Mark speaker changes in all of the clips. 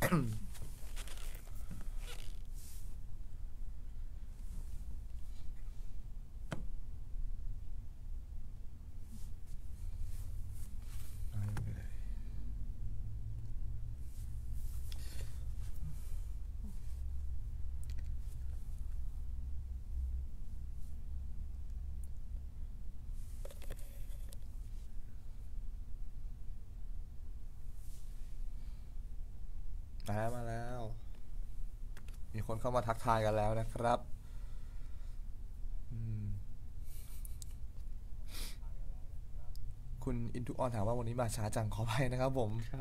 Speaker 1: มาแล้วมีคนเข้ามาทักทายกันแล้วนะครับคุณอินทุออนถามว่าวันนี้มาช้าจังขออภัยนะครับผม
Speaker 2: ครับ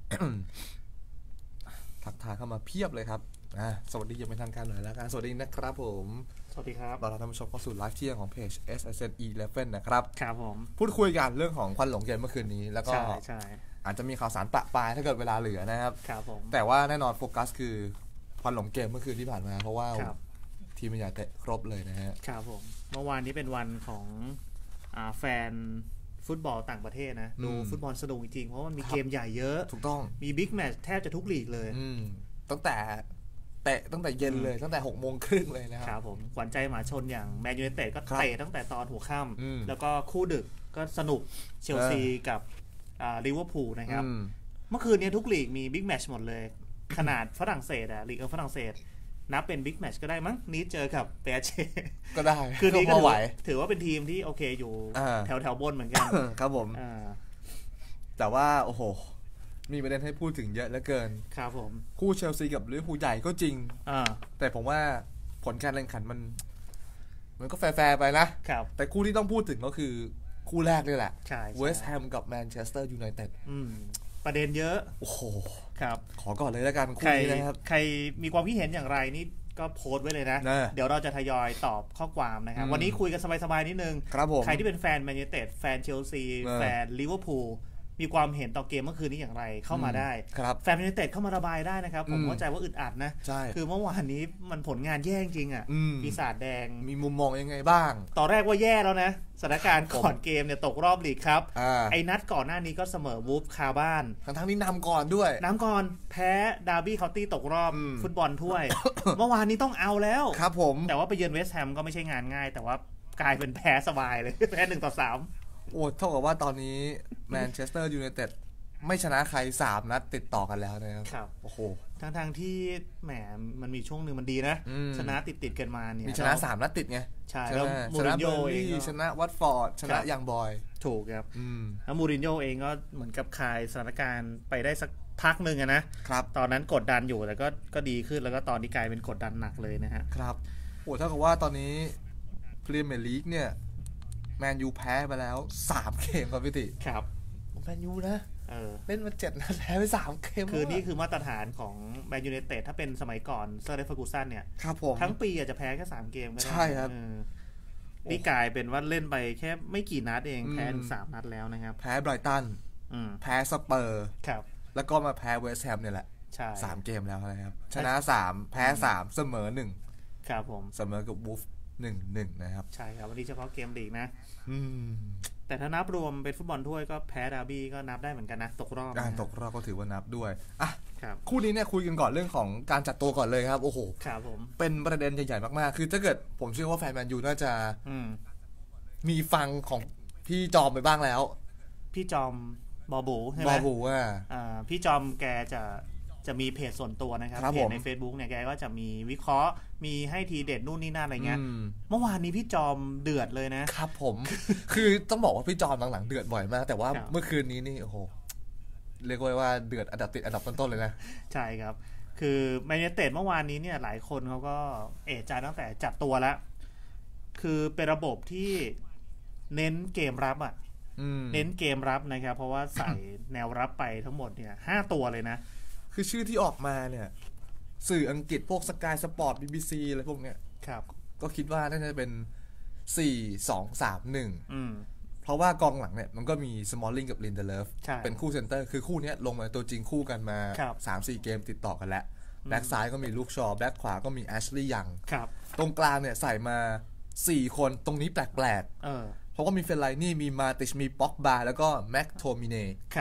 Speaker 1: ทักทายเข้ามาเพียบเลยครับสวัสดียังเป็นทางการหน่อยแล้วกันสวัสดีนะครับผม
Speaker 2: สวัสดีครับ
Speaker 1: เราท่านผู้ชมเข้าสู่ไลฟ์เที่ยงของเพจ SSN11 นะครับ
Speaker 2: ครับผม
Speaker 1: พูดคุยกันเรื่องของควันหลงเย็นเมื่อคืนนี้แล้วก็
Speaker 2: ใช่
Speaker 1: อาจจะมีข่าวสารปะปายถ้าเกิดเวลาเหลือนะครับ
Speaker 2: ครับผม
Speaker 1: แต่ว่าแน่นอนโฟกัสคือควันหลงเกมเมื่อคืนที่ผ่านมาเพราะว่าทีมมันใหญ่เตะครบเลยนะฮะ
Speaker 2: ครับผมเมื่อวานนี้เป็นวันของแฟนฟุตบอลต่างประเทศนะดูฟุตบอลสนุกจริงเพราะมันมีเกมใหญ่เยอะ
Speaker 1: ถูกต้อง
Speaker 2: มีบิ๊กแมตช์แทบจะทุกลีกเลย
Speaker 1: ตั้งแต่เย็นเลยตั้งแต่18:30เลยนะครับ
Speaker 2: ผมขวัญใจหมาชนอย่างแมนยูไนเต็ดก็เตะตั้งแต่ตอนหัวค่ำแล้วก็คู่ดึกก็สนุกเชลซีกับลิเวอร์พูลนะครับเมื่อคืนนี้ทุกลีกมีบิ๊กแมตช์หมดเลยขนาดฝรั่งเศสลีกของฝรั่งเศสนับเป็นบิ๊กแมตช์ก็ได้มั้งนี้เจอกับเปเช
Speaker 1: ก็ได้
Speaker 2: คือนี้ก็ถือว่าเป็นทีมที่โอเคอยู่แถวบนเหมือนกัน
Speaker 1: ครับผมแต่ว่าโอ้โหมีประเด็นให้พูดถึงเยอะเหลือเกิน
Speaker 2: ครับผม
Speaker 1: คู่เชลซีกับลิเวอร์พูลใหญ่ก็จริงแต่ผมว่าผลการแข่งขันมันก็แฟร์ไปนะแต่คู่ที่ต้องพูดถึงก็คือคู่แรกนี่แหละเวสต์แฮมกับแมนเชสเตอร์ยูไนเต็ด
Speaker 2: ประเด็นเยอะ
Speaker 1: โอ้โห
Speaker 2: ครับ
Speaker 1: ขอก่อนเลยแล้วกันคู่นี้นะครับ
Speaker 2: ใครมีความคิดเห็นอย่างไรนี่ก็โพสต์ไว้เลยนะเดี๋ยวเราจะทยอยตอบข้อความนะครับวันนี้คุยกันสบายๆนิดนึงใครที่เป็นแฟนแมนยูไนเต็ดแฟนเชลซีแฟนลิเวอร์พูลมีความเห็นต่อเกมเมื่อคืนนี้อย่างไรเข้ามาได้แฟนแมนยูไนเต็ดเข้ามาระบายได้นะครับผมเข้าใจว่าอึดอัดนะคือเมื่อวานนี้มันผลงานแย่จริงอ่ะปีศาจแดง
Speaker 1: มีมุมมองยังไงบ้าง
Speaker 2: ตอนแรกว่าแย่แล้วนะสถานการณ์ก่อนเกมเนี่ยตกรอบลีกครับไอ้นัดก่อนหน้านี้ก็เสมอวูฟคาบ้าน
Speaker 1: ทั้งนี้นำก่อนด้วย
Speaker 2: น้ำก่อนแพ้ดาร์บี้เคานตี้ตกรอบฟุตบอลถ้วย เมื่อวานนี้ต้องเอาแล้ว
Speaker 1: ครับผม
Speaker 2: แต่ว่าไปเยือนเวสต์แฮมก็ไม่ใช่งานง่ายแต่ว่ากลายเป็นแพ้สบายเลยแพ้1-3
Speaker 1: โอ้เท่ากับว่าตอนนี้แมนเชสเตอร์ยูไนเต็ดไม่ชนะใคร3นัดติดต่อกันแล้วนะครับโอ้โห
Speaker 2: ทั้งที่แหมมันมีช่วงนึงมันดีนะชนะติดกันมาเนี่ย
Speaker 1: มีชนะ3นัดติดไง
Speaker 2: ใช่แล้วมูรินโญ่เอง
Speaker 1: ชนะวัตฟอร์ดชนะยังบอย
Speaker 2: ถูกครับแล้วมูรินโญ่เองก็เหมือนกับคลายสถานการณ์ไปได้สักพักนึงนะครับตอนนั้นกดดันอยู่แต่ก็ดีขึ้นแล้วก็ตอนนี้กลายเป็นกดดันหนักเลยนะฮะ
Speaker 1: ครับโอ้เท่ากับว่าตอนนี้พรีเมียร์ลีกเนี่ยแมนยูแพ้ไปแล้ว3เกมครับพี่ติ
Speaker 2: ครับ
Speaker 1: แมนยูนะเล่นมา7นัดแพ้ไป3เกม
Speaker 2: คือนี่คือมาตรฐานของแมนยูไนเต็ดถ้าเป็นสมัยก่อนเซอร์เล็กเฟอร์กูสันเนี่ยทั้งปีอาจจะแพ้แค่3เกมก็ได้
Speaker 1: ใช่ครับ
Speaker 2: นี่กลายเป็นว่าเล่นไปแค่ไม่กี่นัดเองแพ้ถึง3นัดแล้วนะครับ
Speaker 1: แพ้ไบรตันแพ้สเปอร์แล้วก็มาแพ้เวสต์แฮมเนี่ยแหละ3เกมแล้วนะครับชนะ3แพ้3เสมอ1
Speaker 2: ครับผม
Speaker 1: เสมอกับวูฟ1-1นะครับ
Speaker 2: ใช่ครับวันนี้เฉพาะเกมลีกนะแต่ถ้านับรวมเป็นฟุตบอลถ้วยก็แพ้ดาร์บี้ก็นับได้เหมือนกันนะตกรอบ
Speaker 1: ก็ถือว่านับด้วยคู่นี้เนี่ยคุยกันก่อนเรื่องของการจัดตัวก่อนเลยครับโอ้โห
Speaker 2: ครับผม
Speaker 1: เป็นประเด็นใหญ่ๆมากๆคือถ้าเกิดผมเชื่อว่าแฟนแมนยูน่าจะมีฟังของพี่จอมไปบ้างแล้ว
Speaker 2: พี่จอมบอบูใช่ไหม
Speaker 1: บอบู
Speaker 2: พี่จอมแกจะมีเพจส่วนตัวนะครับเพจใน Facebook เนี่ยแกก็จะมีวิเคราะห์มีให้ทีเด็ดนู่นนี่นั่นอะไรเงี้ยเมื่อวานนี้พี่จอมเดือดเลย
Speaker 1: นะครับผมคือต้องบอกว่าพี่จอมหลังๆเดือดบ่อยมากแต่ว่าเมื่อคืนนี้นี่โอ้โหเรียกว่าเดือดอันดับต้นๆเลยนะ
Speaker 2: ใช่ครับคือแมนยูไนเต็ดเมื่อวานนี้เนี่ยหลายคนเขาก็เอะใจตั้งแต่จับตัวแล้วคือเป็นระบบที่เน้นเกมรับเน้นเกมรับนะครับเพราะว่าใส่แนวรับไปทั้งหมดเนี่ย5ตัวเลยนะ
Speaker 1: คือชื่อที่ออกมาเนี่ยสื่ออังกฤษพวกสกายสปอร์ต BBC อะไรพวกเนี้ยก็คิดว่าน่าจะเป็น4-2-3-1เพราะว่ากองหลังเนี่ยมันก็มีสมอลลิงกับลินเดเลฟเป็นคู่เซนเตอร์คือคู่นี้ลงมาตัวจริงคู่กันมา 3-4 เกมติดต่อกันแล้วแบ็คซ้ายก็มีลูกชอแบ็คขวาก็มีแอชลีย์ยังตรงกลางเนี่ยใส่มา4คนตรงนี้แปลกเพราะว่ามีเฟลไลนี่มีมาติชมีป็อกบาแล้วก็แม็กโทมิเน่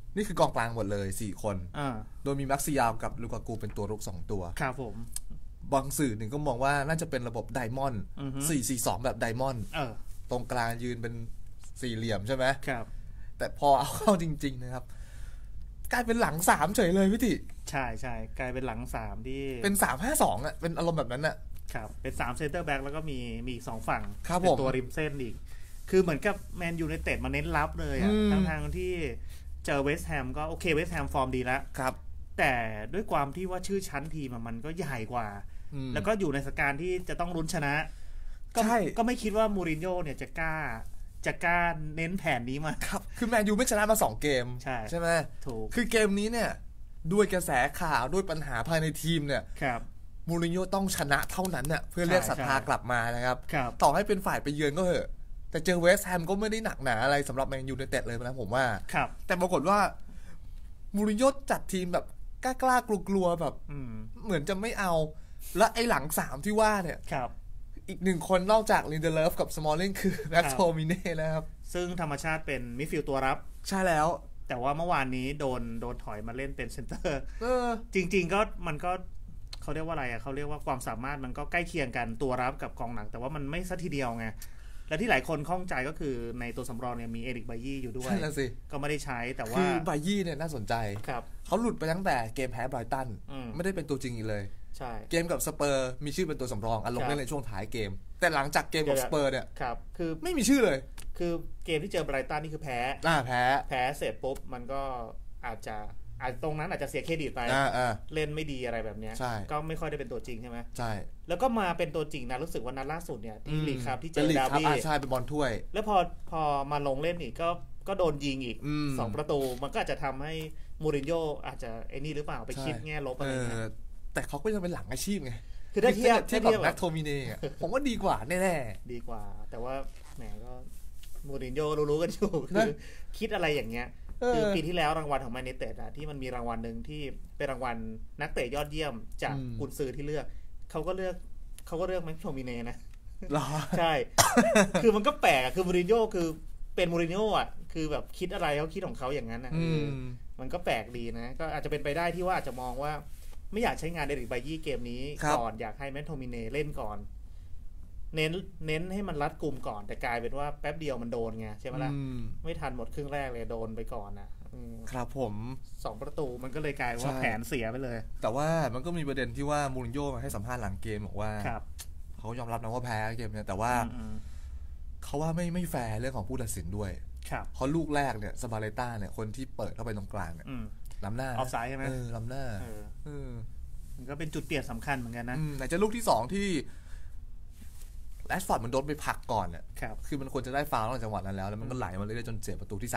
Speaker 1: นี่คือกองกลางหมดเลย4คนโดยมีมักซิยาวกับลูกากูเป็นตัวรุก2ตัว
Speaker 2: ครับผม
Speaker 1: บางสื่อหนึ่งก็มองว่าน่าจะเป็นระบบไดมอนด์4-4-2แบบไดมอนด์ตรงกลางยืนเป็นสี่เหลี่ยมใช่ไหม
Speaker 2: ครับ
Speaker 1: แต่พอเอาเข้าจริงๆนะครับกลายเป็นหลัง3เฉยเลยพี่ติ
Speaker 2: ใช่ใช่กลายเป็นหลัง3ที่
Speaker 1: เป็น3-5-2อ่ะเป็นอารมณ์แบบนั้นอ่ะ
Speaker 2: ครับเป็น3เซนเตอร์แบ็กแล้วก็มีอีก2ฝั่ง
Speaker 1: เป็น
Speaker 2: ตัวริมเส้นอีกคือเหมือนกับแมนยูไนเต็ดมาเน้นรับเลยอ่ะทางที่เจอเวสต์แฮมก็โอเคเวสต์แฮมฟอร์มดีแล้ว
Speaker 1: ครับ
Speaker 2: แต่ด้วยความที่ว่าชื่อชั้นทีมมันก็ใหญ่กว่าแล้วก็อยู่ในสถานการณ์ที่จะต้องลุ้นชนะก็ไม่คิดว่ามูรินโญ่เนี่ยจะกล้าเน้นแผนนี้มา
Speaker 1: ครับคือแมนยูไม่ชนะมา2เกมใช่ไหม
Speaker 2: ถูก
Speaker 1: คือเกมนี้เนี่ยด้วยกระแสข่าวด้วยปัญหาภายในทีมเนี่ยมูรินโญ่ต้องชนะเท่านั้นเนี่ยเพื่อเรียกศรัทธากลับมานะครับต่อให้เป็นฝ่ายไปเยือนก็เถอะแต่เจอเวสต์แฮมก็ไม่ได้หนักหนาอะไรสำหรับแมนยูไนเต็ดเลยนะผมว่าแต่ปรากฏว่ามูรินโญ่จัดทีมแบบกล้ากลัวๆแบบเหมือนจะไม่เอาและไอ้หลัง3ที่ว่าเนี่ยอีก1คนนอกจากลินเดเลฟกับสมอลลิงคือแม็กโทมิเน่นะครับ
Speaker 2: ซึ่งธรรมชาติเป็นมิดฟิลด์ตัวรับ
Speaker 1: ใช่แล้ว
Speaker 2: แต่ว่าเมื่อวานนี้โดนถอยมาเล่นเป็นเซนเตอร์จริงๆก็มันก็เขาเรียกว่าอะไรเขาเรียกว่าความสามารถมันก็ใกล้เคียงกันตัวรับกับกองหลังแต่ว่ามันไม่ซะทีเดียวไงและที่หลายคนข้องใจก็คือในตัวสำรองเนี่ยมีเอริกไบยี่อยู่ด้วยก็ไม่ได้ใช้แต่ว่า
Speaker 1: คือไบยี่เนี่ยน่าสนใจเขาหลุดไปตั้งแต่เกมแพ้ไบรตันไม่ได้เป็นตัวจริงอีกเลย
Speaker 2: ใช่
Speaker 1: เกมกับสเปอร์มีชื่อเป็นตัวสำรองลงเล่นในช่วงท้ายเกมแต่หลังจากเกมกับสเปอร์เนี่ย
Speaker 2: คือ
Speaker 1: ไม่มีชื่อเลย
Speaker 2: คือเกมที่เจอไบรตันนี่คือแพ้เสร็จปุ๊บมันก็อาจตรงนั้นอาจจะเสียเครดิตไปเล่นไม่ดีอะไรแบบนี้ก็ไม่ค่อยได้เป็นตัวจริงใช่ไหม
Speaker 1: ใช่
Speaker 2: แล้วก็มาเป็นตัวจริงนะรู้สึกว่านัดล่าสุดเนี่ยที่ลีกครับที่เจอดาร์บี้
Speaker 1: ใช่เป็นบอลถ้วย
Speaker 2: แล้วพอมาลงเล่นอีกก็โดนยิงอีก2ประตูมันก็อาจจะทำให้มูรินโญ่อาจจะไอ้นี่หรือเปล่าไปคิดแง่ลบอะไรเงี้ย
Speaker 1: แต่เขาก็ยังเป็นหลังอาชีพไง
Speaker 2: คือถ้าเทียบ
Speaker 1: กับแม็กโทมิเน่ผมว่าดีกว่าแน่
Speaker 2: ๆดีกว่าแต่ว่าแหมก็มูรินโญ่รู้ๆกันอยู่คือคิดอะไรอย่างเงี้ยคือปีที่แล้วรางวัลของแมนยูไนเต็ดที่มันมีรางวัลหนึ่งที่เป็นรางวัลนักเตะยอดเยี่ยมจากกุนซือที่เลือกเขาก็เลือกแม็กโทมิเน่นะใช่คือมันก็แปลกคือมูรินโญ่คือเป็นมูรินโญ่คือแบบคิดอะไรเขาคิดของเขาอย่างนั้นมันก็แปลกดีนะก็อาจจะเป็นไปได้ที่ว่าอาจจะมองว่าไม่อยากใช้งานเดริกไบยี่เกมนี้ก่อนอยากให้แมคโทมิเน่เล่นก่อนเน้นให้มันรัดกลุ่มก่อนแต่กลายเป็นว่าแป๊บเดียวมันโดนไงใช่ไหมล่ะไม่ทันหมดครึ่งแรกเลยโดนไปก่อน
Speaker 1: ครับผม
Speaker 2: 2ประตูมันก็เลยกลายว่าแผนเสียไปเลย
Speaker 1: แต่ว่ามันก็มีประเด็นที่ว่ามูรินโญ่มาให้สัมภาษณ์หลังเกมบอกว่าเขายอมรับนะว่าแพ้เกมเนี่ยแต่ว่าเขาว่าไม่แฟร์เรื่องของผู้ตัดสินด้วยเพราะลูกแรกเนี่ยซาบาเลต้าเนี่ยคนที่เปิดเข้าไปตรงกลางเนี่ยล้ำหน้าอ
Speaker 2: อฟไซด์ใช่ไหม
Speaker 1: ล้ำหน้า
Speaker 2: มันก็เป็นจุดเปลี่ยนสำคัญเหมือนกันนะ
Speaker 1: ไหนจะลูกที่2ที่แรชฟอร์ดมันโดนไปพักก่อนเนี่ยคือมันควรจะได้ฟาวล์ในจังหวะนั้นแล้วมันก็ไหลมาเรื่อยๆจนเสียประตูที่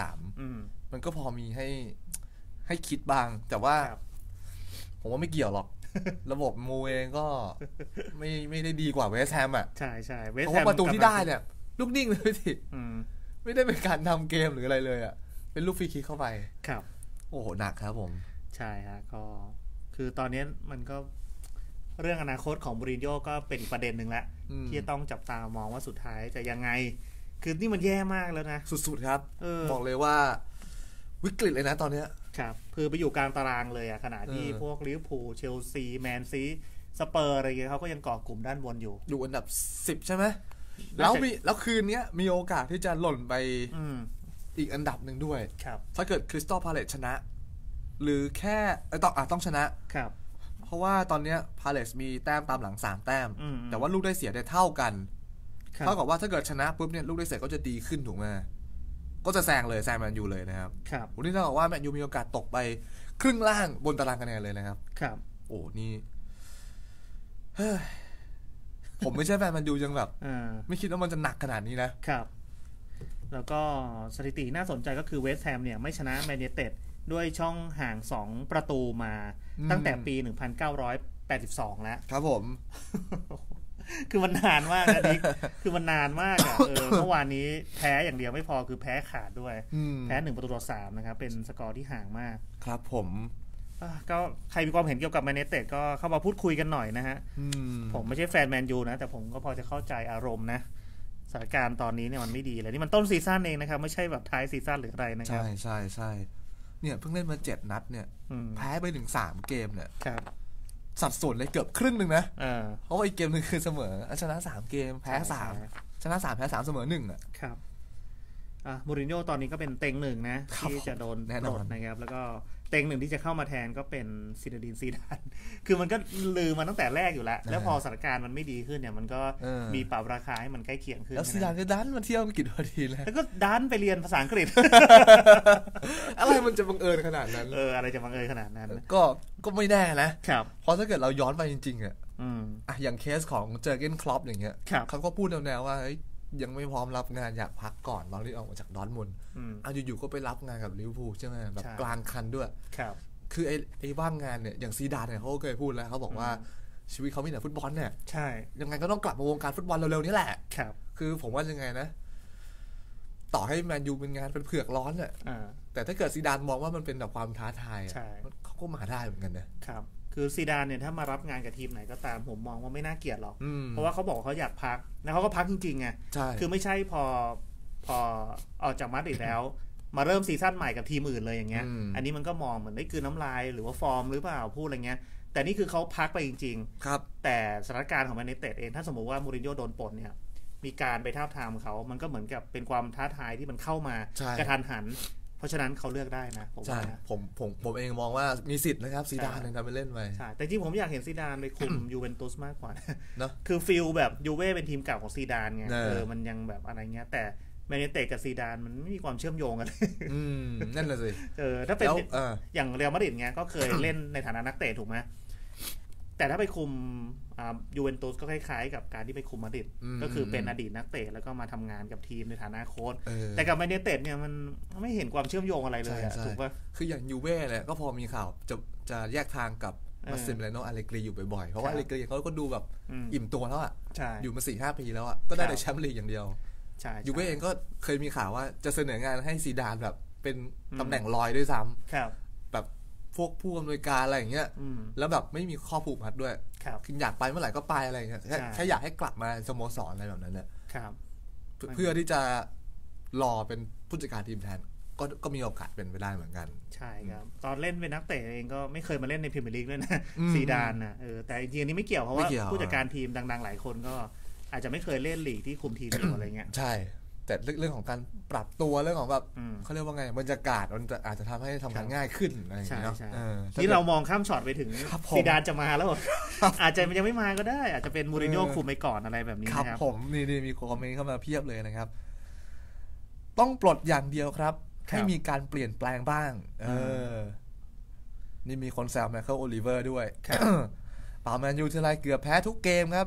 Speaker 1: 3มันก็พอมีให้คิดบ้างแต่ว่าผมว่าไม่เกี่ยวหรอกระบบมูเองก็ไม่ได้ดีกว่าเวสต์แฮม
Speaker 2: ใช่ใช่
Speaker 1: เวสต์แฮมประตูที่ได้เนี่ยลูกนิ่งเลยทีไม่ได้เป็นการทำเกมหรืออะไรเลยเป็นลูกฟรีคิกเข้าไป
Speaker 2: ครับ
Speaker 1: โอ้โหหนักครับผม
Speaker 2: ใช่ฮะก็คือตอนนี้มันก็เรื่องอนาคตของมูรินโญ่ก็เป็นอีกประเด็นหนึ่งแล้วที่จะต้องจับตามองว่าสุดท้ายจะยังไงคือนี่มันแย่มากแล้วนะ
Speaker 1: สุดๆครับบอกเลยว่าวิกฤตเลยนะตอนนี้
Speaker 2: ครับคือไปอยู่กลางตารางเลยขณะที่พวกลิเวอร์พูลเชลซีแมนซีสเปอร์อะไรเงี้ยเขาก็ยังเกาะกลุ่มด้านบนอยู่
Speaker 1: อันดับ10ใช่ไหมแล้วคืนนี้มีโอกาสที่จะหล่นไปอีกอันดับหนึ่งด้วยถ้าเกิดคริสตัลพาเลซชนะหรือแค่ต้องชนะครับเพราะว่าตอนนี้พาเลซมีแต้มตามหลัง3แต้มแต่ว่าลูกได้เสียได้เท่ากันเท่ากับว่าถ้าเกิดชนะปุ๊บเนี่ยลูกได้เสียก็จะดีขึ้นถูกไหมก็จะแซงแมนยูเลยนะครับวันนี้เท่ากับว่าแมนยูมีโอกาสตกไปครึ่งล่างบนตารางคะแนนเลยนะครับโอ้นี่ผมไม่ใช่แฟนแมนยูยังแบบไม่คิดว่ามันจะหนักขนาดนี้
Speaker 2: นะครับแล้วก็สถิติน่าสนใจก็คือเวสต์แฮมเนี่ยไม่ชนะแมนยูไนเต็ดด้วยช่องห่าง2ประตูมาตั้งแต่ปี1982แล้ว
Speaker 1: ครับผม
Speaker 2: คือมันนานมากนะดิคือมันนานมากเมื่อวานนี้แพ้อย่างเดียวไม่พอคือแพ้ขาดด้วยแพ้1ประตูต่อ3นะครับเป็นสกอร์ที่ห่างมาก
Speaker 1: ครับผม
Speaker 2: ก็ใครมีความเห็นเกี่ยวกับแมนยูไนเต็ดก็เข้ามาพูดคุยกันหน่อยนะฮะผมไม่ใช่แฟนแมนยูนะแต่ผมก็พอจะเข้าใจอารมณ์นะสถานการณ์ตอนนี้เนี่ยมันไม่ดีเลยนี่มันต้นซีซั่นเองนะครับไม่ใช่แบบท้ายซีซั่นหรืออะไรนะครับ
Speaker 1: ใช่เนี่ยเพิ่งเล่นมา7 นัดเนี่ยแพ้ไปถึง3 เกมเนี่ยสัดส่วนเลยเกือบครึ่งนึงนะเพราะว่าอีกเกมนึงคือเสมอชนะ3 เกมแพ้3ชนะ3แพ้3เสมอ1อ่ะ
Speaker 2: ครับมูรินโญ่ตอนนี้ก็เป็นเต็งหนึ่งนะที่จะโดนปลดนะครับแล้วก็เต็งหนึ่งที่จะเข้ามาแทนก็เป็นซินดีนซีดานคือมันก็ลืมมาตั้งแต่แรกอยู่แล้วพอสถานการณ์มันไม่ดีขึ้นเนี่ยมันก็มีปรับราคาให้มันใกล้เคียงขึ้น
Speaker 1: แล้วซีดานก็ดันมาเที่ยวอังกฤษพอดีเลย
Speaker 2: แล้วก็ดันไปเรียนภาษาอังกฤษ
Speaker 1: อะไรมันจะบังเอิญขนาดนั้น
Speaker 2: อะไรจะบังเอิญขนาดนั้น
Speaker 1: ก็ไม่แน่นะครับเพราะถ้าเกิดเราย้อนไปจริงๆอ่ะอย่างเคสของเจอร์เกนคล็อปอย่างเงี้ยเขาก็พูดแนวๆว่ายังไม่พร้อมรับงานอยากพักก่อนตอนที่ออกมาจากดอร์ทมุนด์อยู่ๆก็ไปรับงานกับลิเวอร์พูลใช่ไหมแบบกลางคันด้วยคือไอ้ว่างงานเนี่ยอย่างซีดานเนี่ยเขาเคยพูดแล้วเขาบอกว่าชีวิตเขามีแต่ฟุตบอลเนี่ย
Speaker 2: ใช่
Speaker 1: ยังไงก็ต้องกลับมาวงการฟุตบอลเร็วๆนี้แหละคือผมว่ายังไงนะต่อให้แมนยูเป็นงานเป็นเผือกร้อนเนี่ยแต่ถ้าเกิดซีดานมองว่ามันเป็นแบบความท้าทายเขาก็มาได้เหมือนกัน
Speaker 2: นะครับคือซีดานเนี่ยถ้ามารับงานกับทีมไหนก็ตามผมมองว่าไม่น่าเกลียดหรอกเพราะว่าเขาบอกเขาอยากพักแล้วเขาก็พักจริงๆไงคือไม่ใช่พอออกจากมาดริดแล้วมาเริ่มซีซั่นใหม่กับทีมอื่นเลยอย่างเงี้ยอันนี้มันก็มองเหมือนได้คืนน้ำลายหรือว่าฟอร์มหรือเปล่าพูดอะไรเงี้ยแต่นี่คือเขาพักไปจริง
Speaker 1: ๆครับ
Speaker 2: แต่สถานการณ์ของแมนยูไนเต็ดเองถ้าสมมติว่ามูรินโญ่โดนปลดเนี่ยมีการไปท้าทามเขามันก็เหมือนกับเป็นความท้าทายที่มันเข้ามากระทันหันเพราะฉะนั้นเขาเลือกได้นะผมว่า
Speaker 1: ผมเองมองว่ามีสิทธิ์นะครับซีดานทำไปเล่นไป
Speaker 2: ใช่แต่จริงผมอยากเห็นซีดานไปคุมยูเวนตุสมากกว่าเนาะคือฟิลแบบยูเว่เป็นทีมเก่าของซีดานไงมันยังแบบอะไรเงี้ยแต่แมนยูไนเต็ดกับซีดานมันไม่มีความเชื่อมโยงกัน
Speaker 1: นั่นแหละสิ
Speaker 2: ถ้าเป็นอย่างเรอัลมาดริดเงี้ยก็เคยเล่นในฐานะนักเตะถูกไหมแต่ถ้าไปคุมยูเวนตุสก็คล้ายๆกับการที่ไปคุมมาดริดก็คือเป็นอดีตนักเตะแล้วก็มาทำงานกับทีมในฐานะโค้ชแต่กับแมนยูไนเต็ดเนี่ยมันไม่เห็นความเชื่อมโยงอะไรเลยถูกป่ะ
Speaker 1: คืออย่างยูเว่เนี่ยก็พอมีข่าวจะแยกทางกับมาซิมเลโนอาเลกรีอยู่บ่อยๆเพราะว่าอาเลกรีเขาก็ดูแบบอิ่มตัวแล้วอ่ะอยู่มา 4-5 ปีแล้วอ่ะก็ได้แต่แชมป์ลีกอย่างเดียวยูเว่เองก็เคยมีข่าวว่าจะเสนองานให้ซีดานแบบเป็นตำแหน่งลอยด้วยซ้ำแบบพวกผู้อำนวยการอะไรอย่างเงี้ยแล้วแบบไม่มีข้อผูกมัดด้วยคืออยากไปเมื่อไหร่ก็ไปอะไรอย่างเงี้ยแค่อยากให้กลับมาสโมสรอะไรแบบนั้นแหละเพื่อที่จะรอเป็นผู้จัดการทีมแทนก็มีโอกาสเป็นไปได้เหมือนกัน
Speaker 2: ใช่ครับตอนเล่นเป็นนักเตะเองก็ไม่เคยมาเล่นในพรีเมียร์ลีกด้วยนะซีดานนะแต่จริงๆนี้ไม่เกี่ยวเพราะว่าผู้จัดการทีมดังๆหลายคนก็อาจจะไม่เคยเล่นลีกที่คุมทีมอยู่อะไรเงี้ย
Speaker 1: ใช่แต่เรื่องของการปรับตัวเรื่องของแบบเขาเรียกว่าไงบรรยากาศมันอาจจะทำให้ทำงานง่ายขึ้นอะไรอย่างเงี้ย
Speaker 2: ที่เรามองข้ามช็อตไปถึงซีดานจะมาแล้วอาจจะยังไม่มาก็ได้อาจจะเป็นมูรินโญ่คุมไปก่อนอะไรแบบนี้
Speaker 1: นะครับผมนี่มีคอมเมนต์เข้ามาเพียบเลยนะครับต้องปลดอย่างเดียวครับให้มีการเปลี่ยนแปลงบ้างนี่มีคนแซวไมเคิลโอลิเวอร์ด้วยป่าแมนยูทีไรเกือบแพ้ทุกเกมครับ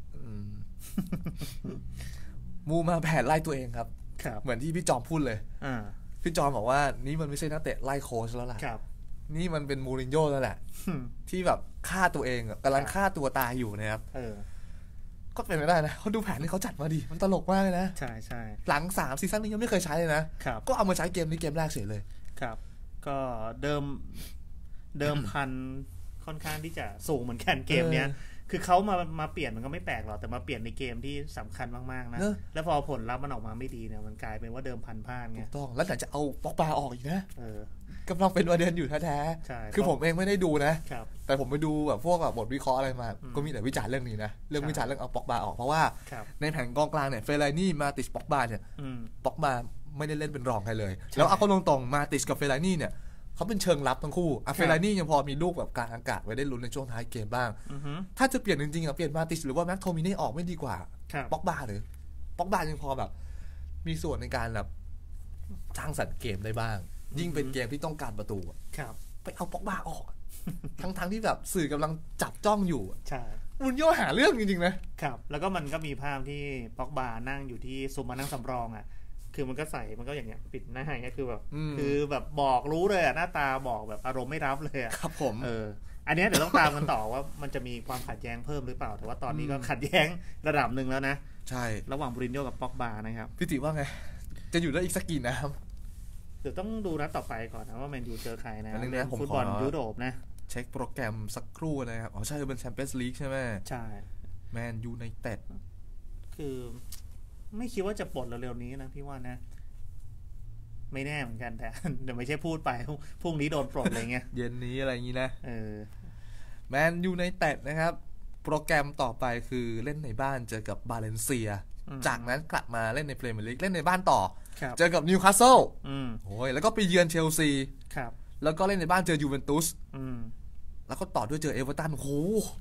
Speaker 1: มูมาแผนไล่ตัวเองครับเหมือนที่พี่จอมพูดเลยพี่จอมบอกว่านี่มันไม่ใช่นักเตะไล่โค้ชแล้วล่ะนี่มันเป็นมูรินโญ่แล้วแหละที่แบบฆ่าตัวเองกำลังฆ่าตัวตายอยู่นะครับก็เป็นไปได้นะเขาดูแผนที่เขาจัดมาดีมันตลกมากเลยนะ
Speaker 2: ใช่ใช่
Speaker 1: หลัง3ซีซั่นนี้ยังไม่เคยใช้เลยนะก็เอามาใช้เกมนี้เกมแรกเฉยเลย
Speaker 2: ครับก็เดิมพันค่อนข้างที่จะสูงเหมือนกันเกมเนี้ยคือเขามาเปลี่ยนมันก็ไม่แปลกหรอกแต่มาเปลี่ยนในเกมที่สำคัญมากๆนะแล้วพอผลลัพธ์มันออกมาไม่ดีเนี่ยมันกลายเป็นว่าเดิมพันพลาดไง
Speaker 1: ถูกต้องแล้วแต่จะเอาป็อกบาออกอีกนะกำลังเป็นประเด็นอยู่แท้ๆคือผมเองไม่ได้ดูนะแต่ผมไปดูแบบพวกแบบบทวิเคราะห์อะไรมาก็มีแต่วิจารณ์เรื่องนี้นะเรื่องวิจารณ์เรื่องเอาป็อกบาออกเพราะว่าในแผงกองกลางเนี่ยเฟลานี่มาติชป็อกบาเนี่ยป็อกบาไม่ได้เล่นเป็นรองใครเลยแล้วเอาเขาตรงๆมาติชกับเฟลานี่เนี่ยเขาเป็นเชิงรับทั้งคู่เฟลานี่ยังพอมีลูกแบบกลางอากาศไว้ได้ลุ้นในช่วงท้ายเกมบ้างถ้าจะเปลี่ยนจริงๆเปลี่ยนมาติชหรือว่าแม็กโทมิเน่ออกไม่ดีกว่าป็อกบาหรือป็อกบายังพอแบบมีส่วนในการแบบสร้างสรรค์เกมได้บ้างยิ่งเป็นเกมที่ต้องการประตูไปเอาป็อกบาออกทั้งที่แบบสื่อกำลังจับจ้องอยู่
Speaker 2: ใช่
Speaker 1: มุนโยหาเรื่องจริงๆ
Speaker 2: นะครับแล้วก็มันก็มีภาพที่ป็อกบานั่งอยู่ที่ซุ้มมานั่งสำรองคือมันก็ใส่มันก็อย่างเงี้ยปิดหน้าอย่างเงี้ยคือแบบบอกรู้เลยหน้าตาบอกแบบอารมณ์ไม่รับเลย
Speaker 1: ครับผม
Speaker 2: อันนี้เดี๋ยวต้องตามกันต่อว่ามันจะมีความขัดแย้งเพิ่มหรือเปล่าแต่ว่าตอนนี้ก็ขัดแย้งระดับหนึ่งแล้วนะ
Speaker 1: ใช่
Speaker 2: ระหว่างมูรินโญ่กับป็อกบานะครับ
Speaker 1: พี่ติว่าไงจะอยู่ได้อีกสักกี่นัด
Speaker 2: เดี๋ยวต้องดูนัดต่อไปก่อนนะว่าแมนยูเจอใครนะฟุตบอลยุโรปนะ
Speaker 1: เช็คโปรแกรมสักครู่นะครับอ๋อใช่เป็นแชมเปี้ยนส์ลีกใช่ไหม
Speaker 2: ใช่
Speaker 1: แมนยูไนเต็ด
Speaker 2: คือไม่คิดว่าจะปลดเร็วๆนี้นะพี่ว่านะแมไม่แน่เหมือนกันแต่เดี๋ยวไม่ใช่พูดไปพรุ่งนี้โดนปลดอะไรเงี้ย
Speaker 1: เย็นนี้อะไรอย่างนี้นะแมนยูไนเต็ดนะครับโปรแกรมต่อไปคือเล่นในบ้านเจอกับบาเลนเซียจากนั้นกลับมาเล่นในพรีเมียร์ลีกเล่นในบ้านต่อเจอกับนิวคาสเซิลโอ้ยแล้วก็ไปเยือนเชลซีแล้วก็เล่นในบ้านเจอยูเวนตุสแล้วก็ต่อด้วยเจอเอเวอร์ตันโอ้โห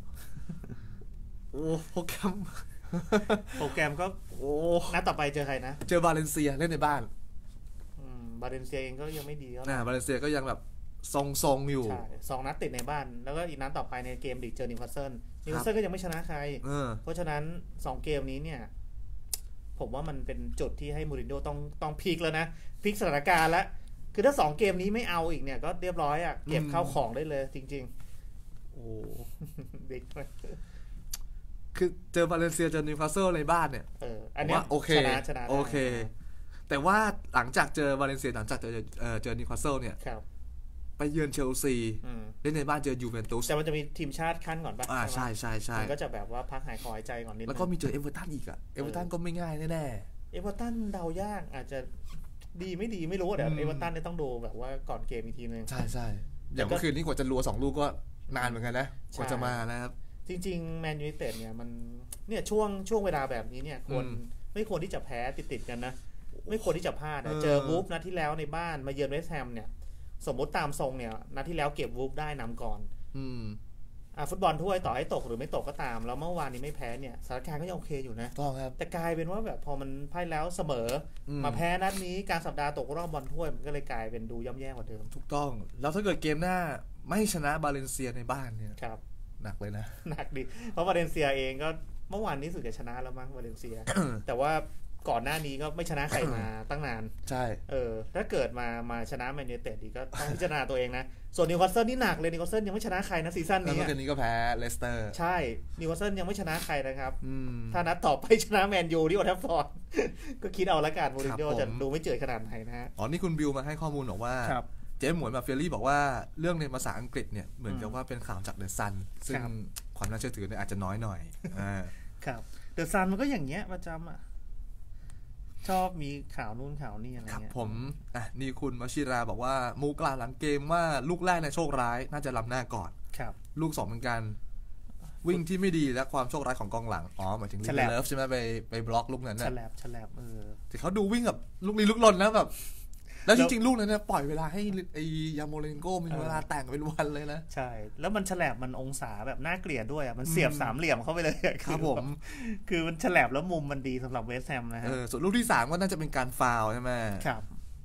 Speaker 1: โปรแกร
Speaker 2: มก็นัดต่อไปเจอใครนะ
Speaker 1: เจอบาเลนเซียเล่นในบ้าน
Speaker 2: บาเลนเซียเองก็ยังไม่ดี
Speaker 1: บาเลนเซียก็ยังแบบทรงๆอยู่
Speaker 2: ใช่2 นัดติดในบ้านแล้วก็อีกนัดต่อไปในเกมลีกเจอนิวคาสเซิลก็ยังไม่ชนะใครเพราะฉะนั้น2เกมนี้เนี่ยผมว่ามันเป็นจุดที่ให้มูรินโญ่ต้องพลิกแล้วนะพลิกสถานการณ์แล้วคือถ้า2เกมนี้ไม่เอาอีกเนี่ยก็เรียบร้อยอ่ะเก็บเข้าของได้เลยจริงๆโอ้บิ๊ก
Speaker 1: คือเจอบาเลนเซียเจอนิวคาสเซิลในบ้านเนี่ย
Speaker 2: อันนี้
Speaker 1: โอเคโอเคแต่ว่าหลังจากเจอบาเลนเซียหลังจากเจอนิวคาสเซิลเนี่ยไปเยือนเชลซีเล่นในบ้านเจอยูเวนตุส
Speaker 2: แต่มันจะมีทีมชาติขั้นก่อนป่ะ
Speaker 1: ใช่
Speaker 2: มันก็จะแบบว่าพักหายคอหายใจก่อนนิดนึง
Speaker 1: แล้วก็มีเจอเอเวอร์ตันอีกเอเวอร์ตันก็ไม่ง่ายแน่
Speaker 2: ๆเอเวอร์ตันเดายากอาจจะดีไม่ดีไม่รู้เดี๋ยวเอเวอร์ตันเนี่ยต้องดูแบบว่าก่อนเกมอีกทีนึง
Speaker 1: ใช่อย่างเมื่อคืนนี้กว่าจะรัว2 ลูกก็นานเหมือนกันนะกว่าจะมานะครับ
Speaker 2: จริงๆแมนยูไนเต็ดเนี่ยมันเนี่ยช่วงเวลาแบบนี้เนี่ยไม่ควรที่จะแพ้ติดกันนะไม่ควรที่จะพลาดเจอวูฟนัดที่แล้วในบ้านมาเยือนเวสต์แฮมเนี่ยสมมติตามทรงเนี่ยนัดที่แล้วเก็บวูฟได้นำก่อนฟุตบอลถ้วยต่อให้ตกหรือไม่ตกก็ตามแล้วเมื่อวานนี้ไม่แพ้เนี่ยสถานการณ์ก็ยังโอเคอยู่นะแต่กลายเป็นว่าแบบพอมันพ่ายแล้วเสมอมาแพ้นัดนี้การสัปดาห์ตกรอบบอลถ้วยมันก็เลยกลายเป็นดูย่ำแย่กว่าเดิม
Speaker 1: ถูกต้องแล้วถ้าเกิดเกมหน้าไม่ชนะบาเลนเซียในบ้านเนี่ยหนักเลยนะ
Speaker 2: หนักดิเพราะบาเลนเซียเองก็เมื่อวานนี้สุดจะชนะแล้วมั้งบาเลนเซีย แต่ว่าก่อนหน้านี้ก็ไม่ชนะใครมาตั้งนาน
Speaker 1: ใช่
Speaker 2: ถ้าเกิดมาชนะแมนยูไนเต็ดดีก็ต้องพิจารณาตัวเองนะส่วนนิวคาสเซิลนี่หนักเลยนิวคาสเซิลยังไม่ชนะใครนะซีซั่นนี้
Speaker 1: เมื่อคืนนี้ก็แพ้เลสเตอร์
Speaker 2: ใช่นิวคาสเซิลยังไม่ชนะใครนะครับถ้านัดต่อไปชนะแมนยูที่โอลด์แทราฟฟอร์ดก็คิดเอาละกันมูรินโญ่จะดูไม่เจ๋อขนาดไหนนะฮะ
Speaker 1: นี่คุณบิวมาให้ข้อมูลบอกว่าเจ๊หมวยมาเฟลลี่บอกว่าเรื่องในภาษาอังกฤษเนี่ยเหมือนกับว่าเป็นข่าวจากเดอะซันซึ่งความน่าเชื่อถือเนี่ยอาจจะน้อยหน่อย
Speaker 2: ครับเดอะซันมันก็อย่างเงี้ยประจำชอบมีข่าวนู่นข่าวนี่อะไรเงี้ย
Speaker 1: ผมนี่คุณมาชิราบอกว่ามูกลาหลังเกมว่าลูกแรกในโชคร้ายน่าจะล้ำหน้าก่อนลูก2เหมือนกันวิ่งที่ไม่ดีและความโชคร้ายของกองหลังหมายถึงลิเลิฟใช่ไหมไปบล็อกลูกนั้น
Speaker 2: นะฉลบ
Speaker 1: แต่เขาดูวิ่งกับลูกนี้ลูกลนนะแบบแล้วจริงๆลูกนั้นเนี่ยปล่อยเวลาให้ไอยาโมเลนโก้มีเวลาแต่งเป็นวันเลยนะ
Speaker 2: ใช่แล้วมันฉลบมันองศาแบบน่าเกลียดด้วยมันเสียบ3เหลี่ยมเข้าไปเลย
Speaker 1: ครับผม
Speaker 2: คือมันฉลบแล้วมุมมันดีสำหรับเวสต์แฮมนะฮะ
Speaker 1: ส่วนลูกที่3ก็น่าจะเป็นการฟาวล์ใช่ไหม
Speaker 2: ครับ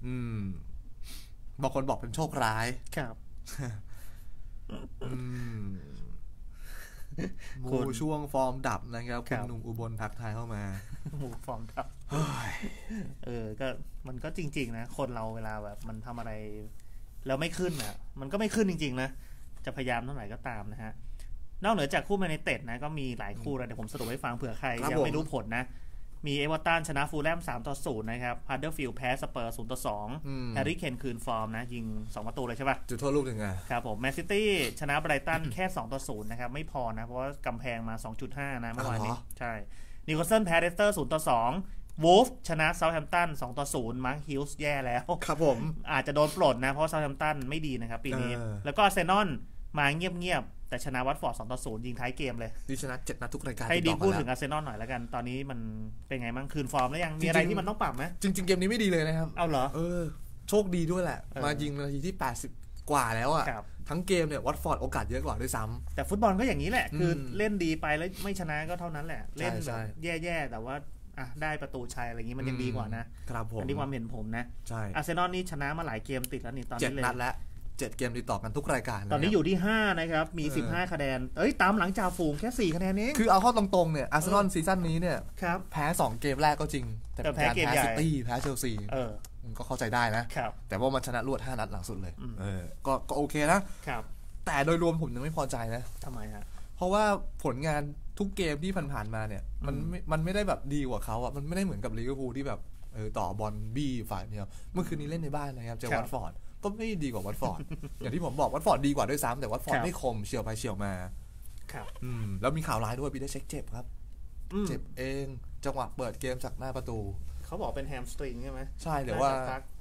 Speaker 1: บางคนบอกเป็นโชคร้าย
Speaker 2: ครับ
Speaker 1: หมูช่วงฟอร์มดับนะครับคุณหนุ่มอุบลทักทายเข้ามา
Speaker 2: หมูฟอร์มดับก็มันก็จริงๆนะคนเราเวลาแบบมันทำอะไรแล้วไม่ขึ้นมันก็ไม่ขึ้นจริงๆนะจะพยายามเท่าไหร่ก็ตามนะฮะนอกเหนือจากคู่แมนยูไนเต็ดนะก็มีหลายคู่เลยเดี๋ยวผมสรุปให้ฟังเผื่อใครยังไม่รู้ผลนะมีเอเวอร์ตันชนะฟูลแลม3-0นะครับฮัดเดอร์ฟิลด์แพ้สเปอร์0-2แฮร์รี่เคนคืนฟอร์มนะยิง2ประตูเลยใช่ป่ะ
Speaker 1: จุดโทษลูกนึง
Speaker 2: ครับผมแมนซิตี้ชนะไบรตันแค่2-0นะครับไม่พอนะเพราะว่ากำแพงมา 2.5 นะเมื่อวานนี้ใช่นิวคาสเซิลแพ้เลสเตอร์0-2วูฟชนะเซาท์แฮมป์ตัน2-0มาร์คฮิลส์แย่แล้ว
Speaker 1: ครับผม
Speaker 2: อาจจะโดนปลดนะเพราะเซาท์แฮมป์ตันไม่ดีนะครับปีนี้แล้วก็อาร์เซนอลมาเงียบแต่ชนะวัตฟอร์ด2-0ยิงท้ายเกมเลย
Speaker 1: ดีชนะ7นัดทุกรายการ
Speaker 2: ให้ดีพูดถึงอาร์เซนอลหน่อยแล้วกันตอนนี้มันเป็นไงบ้างคืนฟอร์มแล้วยังมีอะไรที่มันต้องปรับไหม
Speaker 1: จริงๆเกมนี้ไม่ดีเลยนะครับ
Speaker 2: เอาเหรอ
Speaker 1: โชคดีด้วยแหละมายิงนาทีที่80กว่าแล้วทั้งเกมเนี่ยวัตฟอร์ดโอกาสเยอะกว่าด้วยซ้
Speaker 2: ำแต่ฟุตบอลก็อย่างนี้แหละคือเล่นดีไปแล้วไม่ชนะก็เท่านั้นแหละเล่นแบบแย่ๆแต่ว่าได้ประตูชัยอะไรอย่างนี้มันยังดีกว่านะครับ
Speaker 1: ผม
Speaker 2: อันนี้ความเห็นผมนะอาร์เซนอลนี่ชนะมาหลายเกมติดแล้วนี่ตอนนี้
Speaker 1: เลย7 นัดแล้ว7 เกมติดต่อกันทุกรายการ
Speaker 2: ตอนนี้อยู่ที่5นะครับมี15คะแนนตามหลังจ่าฝูงแค่4คะแนนเอง
Speaker 1: คือเอาเข้าตรงๆเนี่ยอาร์เซนอลซีซั่นนี้เนี่ยแพ้2เกมแรกก็จริง
Speaker 2: แต่แพ้เกมใหญ่
Speaker 1: ซิตี้แพ้เชลซีก็เข้าใจได้นะแต่ว่ามันชนะรวด5 นัดหลังสุดเลยก็โอเคนะครับแต่โดยรวมผมยังไม่พอใจนะ
Speaker 2: ทำไมฮะ
Speaker 1: เพราะว่าผลงานทุกเกมที่ผ่านๆมาเนี่ยมันไม่ได้แบบดีกว่าเขามันไม่ได้เหมือนกับลิเวอร์พูลที่แบบต่อบอลบี้ฝ่ายเดียวเมื่อคืนนี้เล่นในบ้านนะครับเจอวัตฟอร์ดก็ไม่ดีกว่าวัตฟอร์ด อย่างที่ผมบอกวัตฟอร์ดดีกว่าด้วยซ้ำแต่วัตฟอร์ดไม่คมเฉียวไปเฉียวมา
Speaker 2: ครับ
Speaker 1: แล้วมีข่าวร้ายด้วยปีเตอร์เช็คเจ็บครับเจ็บเองจังหวะเปิดเกมจากหน้าประตู
Speaker 2: เขาบอกเป็นแฮมสตริงใช่ไหม
Speaker 1: ใช่แต่ว่า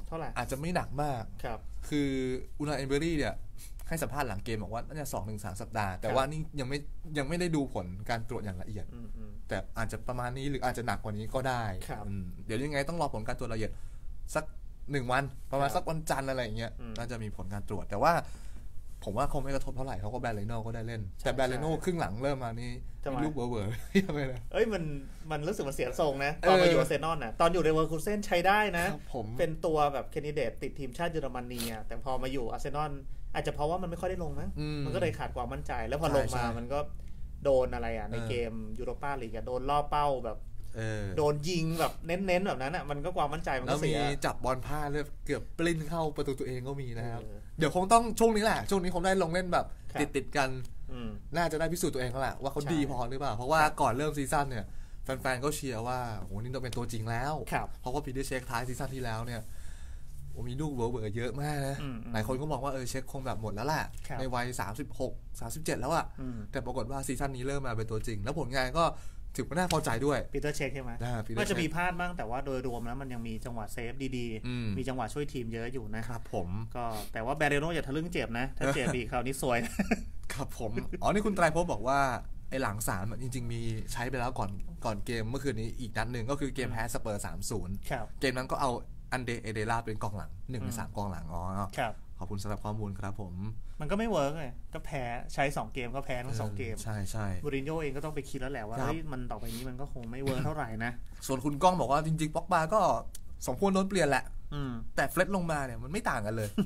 Speaker 2: เท่าไหร่
Speaker 1: อาจจะไม่หนักมาก
Speaker 2: ครับ
Speaker 1: คืออูนา เอมเบอรี่เนี่ยให้สัมภาษณ์หลังเกมบอกว่าน่าจะ 2-3 สัปดาห์แต่ว่านี่ยังไม่ได้ดูผลการตรวจอย่างละเอียดแต่อาจจะประมาณนี้หรืออาจจะหนักกว่านี้ก็ได้เดี๋ยวยังไงต้องรอผลการตรวจละเอียดสัก1 วันประมาณสักวันจันทร์อะไรอย่างเงี้ยน่าจะมีผลการตรวจแต่ว่าผมว่าคงไม่กระทบเท่าไหร่เขาก็แบรนด์เรโน่ก็ได้เล่นแต่แบรนด์เรโน่ครึ่งหลังเริ่มมานี่ลูกเวอร์ๆทำไมนะ
Speaker 2: มันรู้สึกมันเสียทรงนะตอนมาอยู่อาร์เซนอลน่ะตอนอยู่ในเวอร์คูเซ่นใช้ได้นะเป็นตัวแบบแคนดิเดตติดทีมชาติเยอรมนีอ่ะแต่พอมาอยู่อาร์เซนอลอาจจะเพราะว่ามันไม่ค่อยได้ลงมั้งมันก็เลยขาดความมั่นใจแล้วพอลงมามันก็โดนอะไรอ่ะในเกมยูโรปาลีกโดนล่อเป้าแบบโดนยิงแบบเน้นๆแบบนั้นอ่ะมันก็ความมั่นใจมันก็เสีย
Speaker 1: แล้วมีจับบอลพลาดเลยเกือบปลิ้นเข้าประตูตัวเองก็มีนะครับเดี๋ยวคงต้องช่วงนี้แหละช่วงนี้คงได้ลงเล่นแบบติดกันน่าจะได้พิสูจน์ตัวเองแล้วแหละว่าเขาดีพอหรือเปล่าเพราะว่าก่อนเริ่มซีซั่นเนี่ยแฟนๆก็เชียร์ว่าโอ้นี่ต้องเป็นตัวจริงแล้วเพราะว่าพีเดเช็คท้ายซีซั่นที่แล้วเนี่ยมีลูกเบอร์เยอะมากนะหลายคนก็บอกว่าเช็คคงแบบหมดแล้วแหละในวัย36-37แล้วอ่ะแต่ปรากฏว่าซีซั่นนี้เริ่มมาเป็นตัวจริงแล้วผลงานก็ถือว่าน่าพอใจด้วย
Speaker 2: ปีเตอร์เช็คใช่ไหมก็จะมีพลาดบ้างแต่ว่าโดยรวมแล้วมันยังมีจังหวะเซฟดีๆมีจังหวะช่วยทีมเยอะอยู่นะครับ
Speaker 1: ผม
Speaker 2: ก็แต่ว่าแบรโน่อย่าทะลึ่งเจ็บนะถ้าเจ็บอีกคราวนี้ซวย
Speaker 1: ครับผมนี่คุณไตรภพบอกว่าไอ้หลัง3จริงๆมีใช้ไปแล้วก่อนเกมเมื่อคืนนี้อีกนัดหนึ่งก็คือเกมแพ้สเปอร์ 3-0 เกมนั้นก็เอาอันเดเอเดล่าเป็นกองหลัง1 ใน 3กองหลังขอบคุณสำหรับข้อมูลครับผม
Speaker 2: มันก็ไม่เวิร์กเลยก็แพ้ใช้2เกมก็แพ้ทั้ง2เกม
Speaker 1: ใช่
Speaker 2: ๆมูรินโญ่เองก็ต้องไปคิดแล้วแหละว่ามันต่อไปนี้มันก็คงไม่เวิร์กเท่าไหร่นะ
Speaker 1: ส่วนคุณก้องบอกว่าจริงๆป็อกบาก็สมควรโดนเปลี่ยนแหละแต่เฟล็ดลงมาเนี่ยมันไม่ต่างกันเลย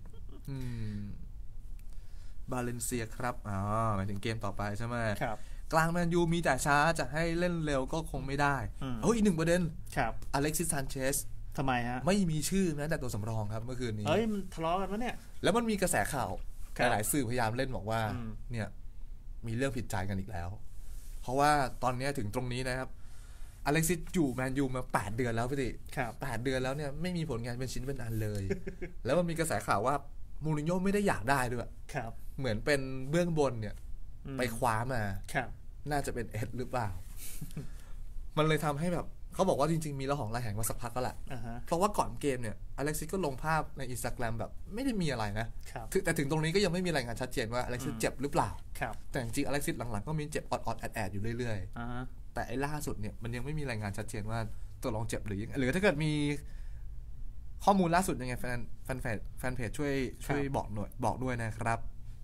Speaker 1: บาเลนเซียครับหมายถึงเกมต่อไปใช่ไหม
Speaker 2: ครับ
Speaker 1: กลางแมนยูมีแต่ช้าจะให้เล่นเร็วก็คงไม่ได้อีก1 ประเด็นอเล็กซิส ซานเชส
Speaker 2: ทำไมฮะ
Speaker 1: ไม่มีชื่อนะแต่ตัวสำรองครับเมื่อคืนนี้
Speaker 2: มันทะเลาะกันวะเนี่ย
Speaker 1: แล้วมันมีกระแสข่าวหลายสื่อพยายามเล่นบอกว่าเนี่ยมีเรื่องผิดใจกันอีกแล้วเพราะว่าตอนนี้ถึงตรงนี้นะครับอเล็กซิสอยู่แมนยูมา8 เดือนแล้วพี่ติ8 เดือนแล้วเนี่ยไม่มีผลงานเป็นชิ้นเป็นอันเลยแล้วมันมีกระแสข่าวว่ามูรินโญ่ไม่ได้อยากได้ด้วยเหมือนเป็นเบื้องบนเนี่ยไปคว้ามาน่าจะเป็นหรือเปล่า มันเลยทำให้แบบเขาบอกว่าจริงๆมีละหองระแหงมาสักพักก็แหละเพราะว่าก่อนเกมเนี่ยอเล็กซิสก็ลงภาพใน Instagram แบบไม่ได้มีอะไรนะแต่ถึงตรงนี้ก็ยังไม่มีรายงานชัดเจนว่าอเล็กซิสเจ็บหรือเปล่าแต่จริงๆอเล็กซิสหลังๆก็มีเจ็บออดๆแอดๆอยู่เรื่อยๆแต่ไอ้ล่าสุดเนี่ยมันยังไม่มีรายงานชัดเจนว่าตัวลองเจ็บหรือถ้าเกิดมีข้อมูลล่าสุดยังไงแฟนเพจช่วยบอกด้วยนะครับ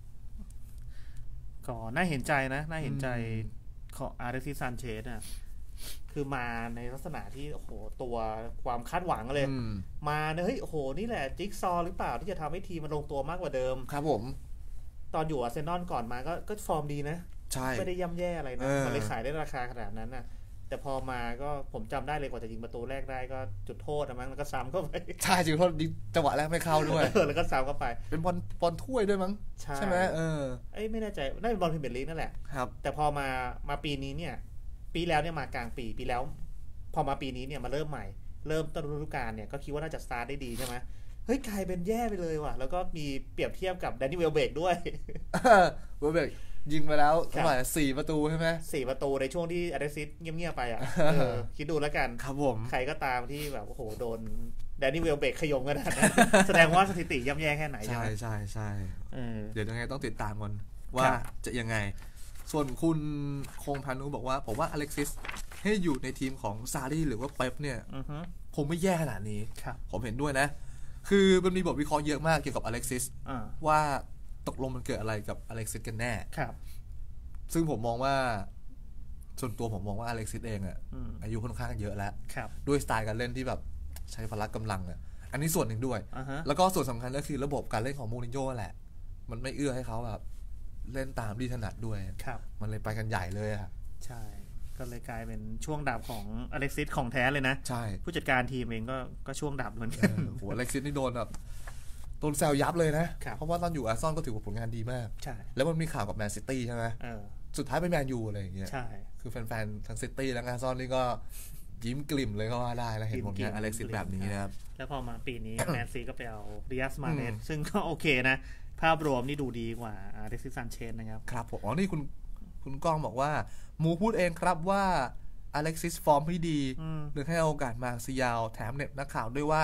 Speaker 2: ก็น่าเห็นใจนะน่าเห็นใจของอเล็กซิส ซานเชสอ่ะคือมาในลักษณะที่โอ้โหตัวความคาดหวังเลยมาเนี่ยเฮ้ยโอ้โหนี่แหละจิ๊กซอหรือเปล่าที่จะทำให้ทีมมันลงตัวมากกว่าเดิม
Speaker 1: ครับผม
Speaker 2: ตอนอยู่อาร์เซนอลก่อนมาก็ฟอร์มดีนะไม่ได้ย่ำแย่อะไรนะมันเลยขายได้ราคาขนาดนั้นนะแต่พอมาก็ผมจำได้เลยกว่าจะยิงประตูแรกได้ก็จุดโทษนะมั้งแล้วก็ซ้ำเข้าไป
Speaker 1: ใช่จุดโทษจังหวะแรกไม่เข้าด้วย
Speaker 2: แล้วก็ซ้ำเข้าไป
Speaker 1: เป็นบอลถ้วยด้วยมั้งใช่ไหม
Speaker 2: ไม่แน่ใจน่าเป็นบอลพรีเมียร์ลีกนั่นแหละแต่พอมาปีนี้เนี่ยปีแล้วเนี่ยมากลางปีแล้วพอมาปีนี้เนี่ยมาเริ่มใหม่เริ่มต้นฤดูกาลเนี่ยก็คิดว่าน่าจะสตาร์ทได้ดีใช่ไหมเฮ้ยกลายเป็นแย่ไปเลยว่ะแล้วก็มีเปรียบเทียบกับแดนนี่เวลเบกด้วย
Speaker 1: เวลเบกยิงไปแล้วเท่าไหร่4 ประตูใช่ไหม
Speaker 2: 4 ประตูในช่วงที่อเล็กซิสเงียบๆไปอ่ะคิดดูแล้วกัน
Speaker 1: ครับผม
Speaker 2: ใครก็ตามที่แบบโอ้โหโดนแดนนี่เวลเบกขยมกันนะแสดงว่าสถิติย่ำแย่แค่ไหน
Speaker 1: ใช่ใช่เดี๋ยวยังไงต้องติดตามกันว่าจะยังไงส่วนคุณคงพานุบอกว่าผมว่าอเล็กซิสให้อยู่ในทีมของซารีหรือว่าเป๊ปเนี่ยคงไม่แย่ขนาดนี้ผมเห็นด้วยนะคือมันมีบทวิเคราะห์เยอะมากเกี่ยวกับอเล็กซิสว่าตกลงมันเกิดอะไรกับอเล็กซิสกันแน่ซึ่งผมมองว่าส่วนตัวผมมองว่าอเล็กซิสเองอายุค่อนข้างเยอะแล้วด้วยสไตล์การเล่นที่แบบใช้พละกำลังอันนี้ส่วนหนึ่งด้วยแล้วก็ส่วนสำคัญก็คือระบบการเล่นของมูรินโญ่แหละมันไม่เอื้อให้เขาแบบเล่นตามที่ถนัดด้วยมันเลยไปกันใหญ่เลย
Speaker 2: ใช่ก็เลยกลายเป็นช่วงดับของอเล็กซิสของแท้เลยนะ
Speaker 1: ใช่
Speaker 2: ผู้จัดการทีมเองก็ช่วงดับเหมือนกัน
Speaker 1: โหอเล็กซิสนี่โดนแบบโดนแซวยับเลยนะเพราะว่าตอนอยู่อาร์เซนอลก็ถือว่าผลงานดีมาก
Speaker 2: ใช่
Speaker 1: แล้วมันมีข่าวกับแมนซิตี้ใช่ไหมสุดท้ายเป็นแมนยูอะไรอย่างเงี้ย
Speaker 2: ใช่
Speaker 1: คือแฟนๆทั้งซิตี้และอาร์เซนอลนี่ก็ยิ้มกลิ่มเลยก็ว่าได้แล้วเห็นผลงานอเล็กซิสแบบนี้นะครับ
Speaker 2: แล้วพอมาปีนี้แมนซีก็ไปเอาเรียสมาเนสซึ่งก็โอเคนะภาพรวมนี่ดูดีกว่าอเล็กซิส ซานเชสนะครับ
Speaker 1: ครับผมนี่คุณก้องบอกว่าหมูพูดเองครับว่าอเล็กซิสฟอร์มไม่ดีหรือให้โอกาสมาซิยาวแถมเน็บนักข่าวด้วยว่า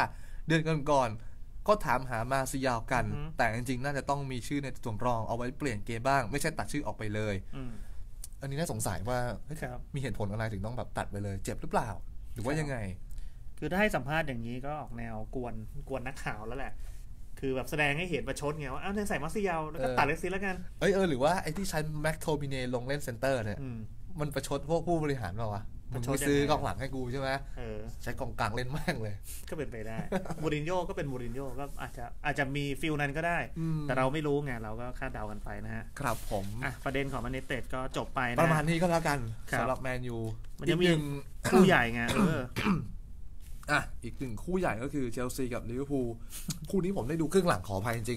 Speaker 1: เดือนก่อนๆก็ถามหามาซิยาวกันแต่จริงๆน่าจะต้องมีชื่อในตัวสำรองเอาไว้เปลี่ยนเกมบ้างไม่ใช่ตัดชื่อออกไปเลยอันนี้น่าสงสัยว่ามีเหตุผลอะไรถึงต้องแบบตัดไปเลยเจ็บหรือเปล่าหรือว่ายังไง
Speaker 2: คือถ้าให้สัมภาษณ์อย่างนี้ก็ออกแนวกวนนักข่าวแล้วแหละคือแบบแสดงให้เห็นประชดไงว่าใส่มาซิยาวแล้วก็ตัดเลยสิแล้วกัน
Speaker 1: หรือว่าไอ้ที่ใช้แม็กโทมิเนลงเล่นเซนเตอร์เนี่ยมันประชดพวกผู้บริหารเปล่าวะมึงไปซื้อกองหลังให้กูใช่ไหมใช้กองกลางเล่นแม่งเลย
Speaker 2: ก็เป็นไปได้มูรินโญ่ก็เป็นมูรินโญ่ก็อาจจะมีฟิลนั้นก็ได้แต่เราไม่รู้ไงเราก็คาดเดากันไปนะฮะ
Speaker 1: ครับผม
Speaker 2: ประเด็นของแมนยูก็จบไปนะ
Speaker 1: ประมาณนี้ก็แล้วกันสำหรับแมนยู
Speaker 2: มันจะมีคู่ใหญ่ไง
Speaker 1: อีกหนึ่งคู่ใหญ่ก็คือเชลซีกับลิเวอร์พูลคู่นี้ผมได้ดูครึ่งหลังขออภัยจริง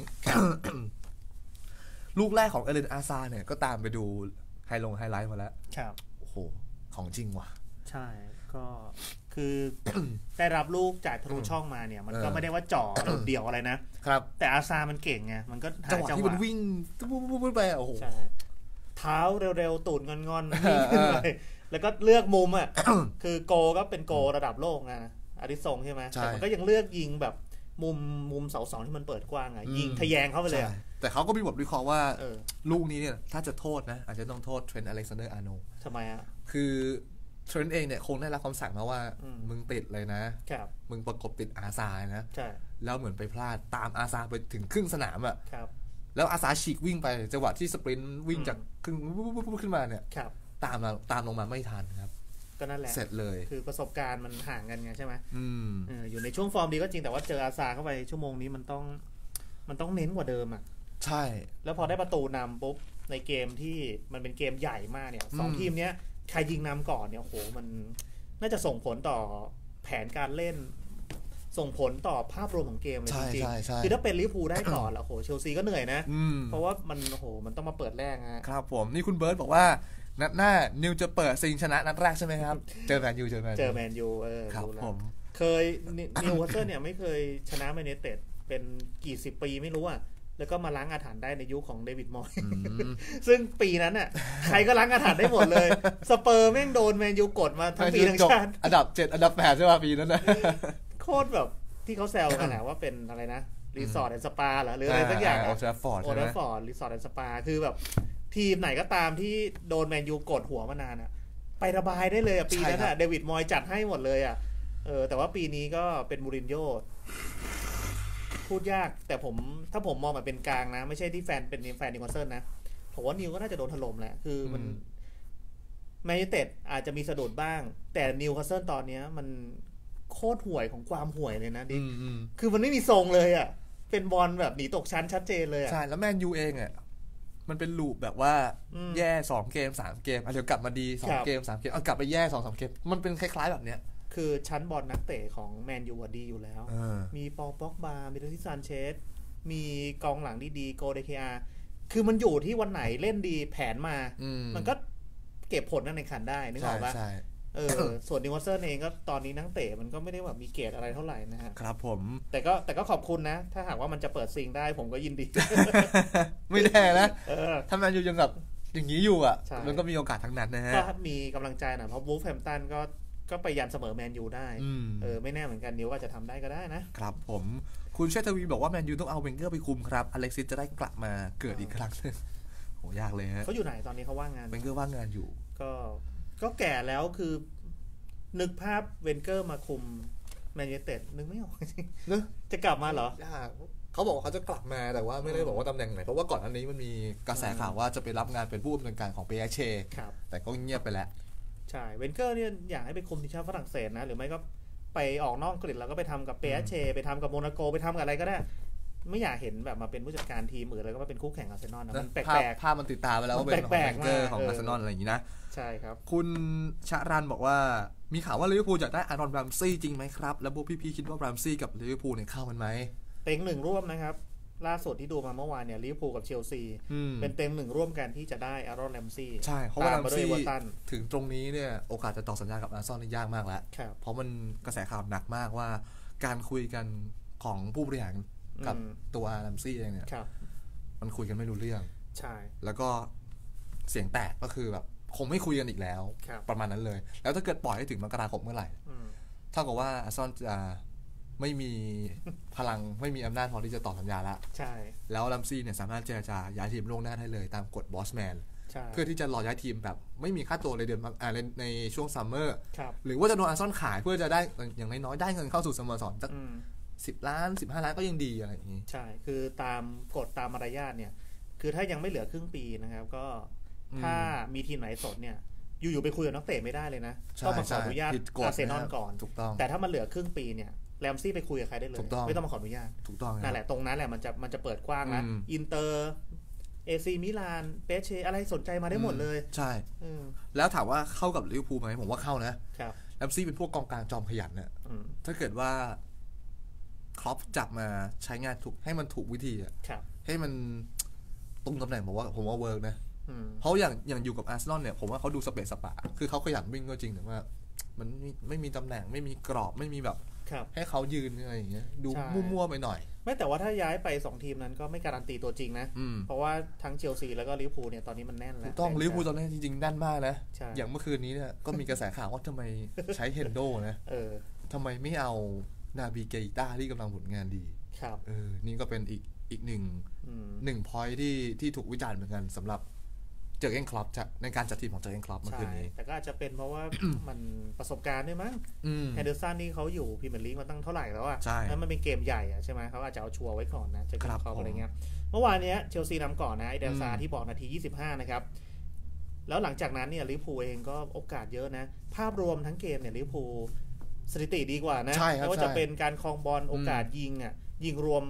Speaker 1: ๆลูกแรกของเอเลนอาซาเนี่ยก็ตามไปดูไฮไลท์มาแล้ว
Speaker 2: ครับ
Speaker 1: โอ้โหของจริงว่ะ
Speaker 2: ใช่ก็คือได้รับลูกจากทะลุช่องมาเนี่ยมันก็ไม่ได้ว่าจ่อเดี่ยวอะไรนะครับแต่อาซามันเก่งไงมันก็
Speaker 1: จังหวะที่มันวิ่งปุ๊บไปโอ้โห
Speaker 2: เท้าเร็วๆตูดงอนๆวิ่งขึ้นไปแล้วก็เลือกมุมคือโกก็เป็นโกระดับโลกนะอาริซงใช่ไหมแต่มันก็ยังเลือกยิงแบบมุมเสาสองที่มันเปิดกว้างยิงทะแยงเข้าไปเลย
Speaker 1: แต่เขาก็มีบทวิเคราะห์ว่าลูกนี้เนี่ยถ้าจะโทษนะอาจจะต้องโทษเทรนต์อเล็กซานเดอร์อาร์โนลด์
Speaker 2: ทำไม
Speaker 1: คือเทรนต์เองเนี่ยคงได้รับคำสั่งมาว่ามึงติดเลยนะมึงประกบติดอาซานะแล้วเหมือนไปพลาดตามอาซาไปถึงครึ่งสนามแล้วอาซาฉีกวิ่งไปจังหวะที่สปรินต์วิ่งจากครึ่งขึ้นมาเนี่ยตามลงมาไม่ทันครับ
Speaker 2: ก็นั่นแหละ
Speaker 1: เสร็จเลย
Speaker 2: คือประสบการณ์มันห่างกันไงใช่ไหมอยู่ในช่วงฟอร์มดีก็จริงแต่ว่าเจออาซาเข้าไปชั่วโมงนี้มันต้องเน้นกว่าเดิม
Speaker 1: ใช่
Speaker 2: แล้วพอได้ประตูนำปุ๊บในเกมที่มันเป็นเกมใหญ่มากเนี่ย2ทีมเนี้ยใครยิงนำก่อนเนี่ยโหมันน่าจะส่งผลต่อแผนการเล่นส่งผลต่อภาพรวมของเกมเลยจริงๆคือถ้าเป็นลิเวอร์พูลได้ก่อนแล้วโหเชลซีก็เหนื่อยนะเพราะว่ามันต้องมาเปิดแรก
Speaker 1: ครับผมนี่คุณเบิร์ตบอกว่านัดหน้านิวจะเปิดซิงชนะนัดแรกใช่ไหมครับเจอแมนยู
Speaker 2: ครับผมเคยนิวคาสเซิลเนี่ยไม่เคยชนะแมนยูไนเต็ดเป็นกี่สิบปีไม่รู้แล้วก็มาล้างอาถรรพ์ได้ในยุคของเดวิดมอยส์ซึ่งปีนั้นใครก็ล้างอาถรรพ์ได้หมดเลยสเปอร์แม่งโดนแมนยูกดมาทั้งปีทั้งชาติ
Speaker 1: อันดับ7อันดับ8ใช่ป่ะปีนั้น
Speaker 2: โคตรแบบที่เขาแซวกันว่าเป็นอะไรนะรีสอร์ทแอนด์สปาหรืออะไรสักอย่าง
Speaker 1: โอลด์แทราฟฟอร์ด
Speaker 2: รีสอร์ทแอนด์สปาคือแบบทีมไหนก็ตามที่โดนแมนยูกดหัวมานานไประบายได้เลยปีนั้นเดวิดมอยส์จัดให้หมดเลยแต่ว่าปีนี้ก็เป็นมูรินโญ่พูดยากแต่ถ้าผมมองแบบเป็นกลางนะไม่ใช่ที่แฟนนิวคาสเซิลนะผมว่านิวก็น่าจะโดนถล่มแหละคือมันแมนยูไนเต็ดอาจจะมีสะดุดบ้างแต่นิวคาสเซิลตอนนี้มันโคตรห่วยของความห่วยเลยนะดิคือมันไม่มีทรงเลยเป็นบอลแบบหนีตกชั้นชัดเจนเลย
Speaker 1: ใช่แล้วแมนยูเองมันเป็นลูปแบบว่าแย่2เกม3เกมเดี๋ยวกลับมาดี2เกม3เกมเอากลับไปแย่ 2-3 เกมมันเป็นคล้ายๆแบบเนี้ย
Speaker 2: คือชั้นบอลนักเตะของแมนยูดีอยู่แล้วมีปอลป็อกบามีโรซิซานเชสมีกองหลังดีๆโกเดเคอาคือมันอยู่ที่วันไหนเล่นดีแผนมามันก็เก็บผลนั่นในขันได้นึกออกป่ะส่วนนิวคาสเซิลเองก็ตอนนี้นักเตะมันก็ไม่ได้แบบมีเกรดอะไรเท่าไหร่นะฮะ
Speaker 1: ครับผม
Speaker 2: แต่ก็ขอบคุณนะถ้าหากว่ามันจะเปิดซิงได้ผมก็ยินดี
Speaker 1: ไม่แน่นะถ้าแมนยูยังแบบอย่างนี้อยู่มันก็มีโอกาสทั้งนั้นนะฮะ
Speaker 2: ก็มีกำลังใจหน่อยเพราะวูล์ฟแฮมป์ตันก็ไปยันเสมอแมนยูได้ไม่แน่เหมือนกันนิวก็จะทำได้ก็ได้
Speaker 1: นะครับผมคุณเชษฐวีบอกว่าแมนยูต้องเอาเวนเกอร์ไปคุมครับอเล็กซิสจะได้กลับมาเกิดอีกครั้งนึงโหยากเลยฮะ
Speaker 2: เขาอยู่ไหนตอนนี้เขาว่างงาน
Speaker 1: เวนเกอร์ว่างงานอยู่
Speaker 2: ก็แก่แล้วคือนึกภาพเวนเกอร์มาคุมแมนยูไนเต็ดนึกไม่ออกจริงจะกลับมาเหรอย
Speaker 1: ากเขาบอกว่าเขาจะกลับมาแต่ว่าไม่ได้บอกว่าตำแหน่งไหนเพราะว่าก่อนอันนี้มันมีกระแสข่าวว่าจะไปรับงานเป็นผู้อำนวยการของเปเช่แต่ก็เงียบไปแล้ว
Speaker 2: ใช่เวนเกอร์เนี่ยอยากให้ไปคุมทีมชาติฝรั่งเศสนะหรือไม่ก็ไปออกนอกอังกฤษแล้วก็ไปทำกับเปเช่ไปทำกับโมนาโกไปทำกับอะไรก็ได้ไม่อยากเห็นแบบมาเป็นผู้จัดการทีมหรืออะไรก็มาเป็นคู่แข่งอาร์เซนอลนะมันแปลก
Speaker 1: ๆภาพมันติดตาไปแล้วว่าเป็นของเวนเกอร์ของอาร์เซนอลอะไรอย่างนี้นะ
Speaker 2: ใช่ครับ
Speaker 1: คุณชะรันบอกว่ามีข่าวว่าลิเวอร์พูลจะได้อารอน แรมซี่จริงไหมครับแล้วพวกพี่ๆคิดว่าแรมซี่กับลิเวอร์พูลเนี่ยเข้ากันไหม
Speaker 2: เต็งหนึ่งร่วมนะครับล่าสุดที่ดูมาเมื่อวานเนี่ยลิเวอร์พูลกับเชลซีเป็นเต็งหนึ่งร่วมกันที่จะได้อารอน แรมซี่
Speaker 1: ใช่เพราะว่าแรมซี่ถึงตรงนี้เนี่ยโอกาสจะต่อสัญญากับอาร์เซนอลนี่ยากมากแล้วเพราะมันกระแสข่าวหนักมากว่าการคุยกันของผู้บริหารกับตัวแรมซี่เองเนี่ยมันคุยกันไม่รู้เรื่อง
Speaker 2: ใช่
Speaker 1: แล้วก็เสียงแตกก็คือแบบคงไม่คุยกันอีกแล้วประมาณนั้นเลยแล้วถ้าเกิดปล่อยให้ถึงมกราคมเมื่อไหร่เท่ากับว่าอาร์เซนอลจะไม่มีพลังไม่มีอำนาจพอที่จะต่อสัญญาละ
Speaker 2: ใช่
Speaker 1: แล้วลัมซี่เนี่ยสามารถเจรจาย้ายทีมล่วงหน้าได้เลยตามกฎบอสแมนเพื่อที่จะรอย้ายทีมแบบไม่มีค่าตัวในเดือนในช่วงซัมเมอร์หรือว่าจะโดนอาร์เซนอลขายเพื่อจะได้อย่างน้อยๆได้เงินเข้าสู่สโมสรสัก10 ล้าน15 ล้านก็ยังดีอะไรอย่างนี้
Speaker 2: ใช่คือตามกฎตามมารยาทเนี่ยคือถ้ายังไม่เหลือครึ่งปีนะครับก็ถ้ามีทีมไหนสดเนี่ยอยู่ๆไปคุยกับนักเตะไม่ได้เลยนะต้องมาขออนุญาตอาร์เซนอลก่อนแต่ถ้ามันเหลือครึ่งปีเนี่ยแรมซี่ไปคุยกับใครได้เลยไม่ต้องมาขออนุญาต
Speaker 1: ถูกต้อง
Speaker 2: นั่นแหละตรงนั้นแหละมันจะเปิดกว้างนะอินเตอร์เอซีมิลานเปเชอะไรสนใจมาได้หมดเลย
Speaker 1: ใช่แล้วถามว่าเข้ากับลิเวอร์พูลไหมผมว่าเข้านะแรมซี่เป็นพวกกองกลางจอมขยันเนี่ยถ้าเกิดว่าครอปจับมาใช้งานถูกให้มันถูกวิธีอ่ะให้มันตรงตำแหน่งผมว่าเวิร์กนะเพราะอย่างอยู่กับอาร์เซนอลเนี่ยผมว่าเขาดูสเปซสปะคือเขาขยันวิ่งก็จริงแต่ว่ามันไม่มีตำแหน่งไม่มีกรอบไม่มีแบบให้เขายืนอะไรอย่างเงี้ยดูมั่วๆไปหน่อย
Speaker 2: ไม่แต่ว่าถ้าย้ายไป2ทีมนั้นก็ไม่การันตีตัวจริงนะเพราะว่าทั้งเชลซีแล้วก็ลิเวอร์พูลเนี่ยตอนนี้มันแน่นแล้ว
Speaker 1: ต้องลิเวอร์พูลตอนนี้จริงๆแน่นมากนะอย่างเมื่อคืนนี้เนี่ยก็มีกระแสข่าวว่าทำไมใช้เฮนโดนะทำไมไม่เอานาบิเกต้าที่กำลังผลงานดีนี่ก็เป็นอีกหนึ่งพอยท์ที่ถูกวิจารณ์เหมือนกันสำหรับเจอร์เก้นคล็อปในการจัดทีมของเจอร์เก้นคล็อปเมื่อคืนนี้
Speaker 2: แต่ก็อาจจะเป็นเพราะว่า มันประสบการณ์ด้วยมั้งแฮนเดอร์สันนี่เขาอยู่พรีเมียร์ลีกมาตั้งเท่าไหร่แล้วอ่ะแล้วมันเป็นเกมใหญ่อ่ะใช่ไหมเขาอาจจะเอาชัวร์ไว้ก่อนนะเจอร์เก้นคล็อปอะไรเงี้ยเมื่อวานนี้เชลซีนำก่อนนะไอเดนซาที่บอกนาที25นะครับแล้วหลังจากนั้นเนี่ยลิเวอร์พูลเองก็โอกาสเยอะนะภาพรวมทั้งเกมเนี่ยลิเวอร์พูลสถิติดีกว่านะไม่ว่าจะเป็นการครองบอลโอกาสยิงรวม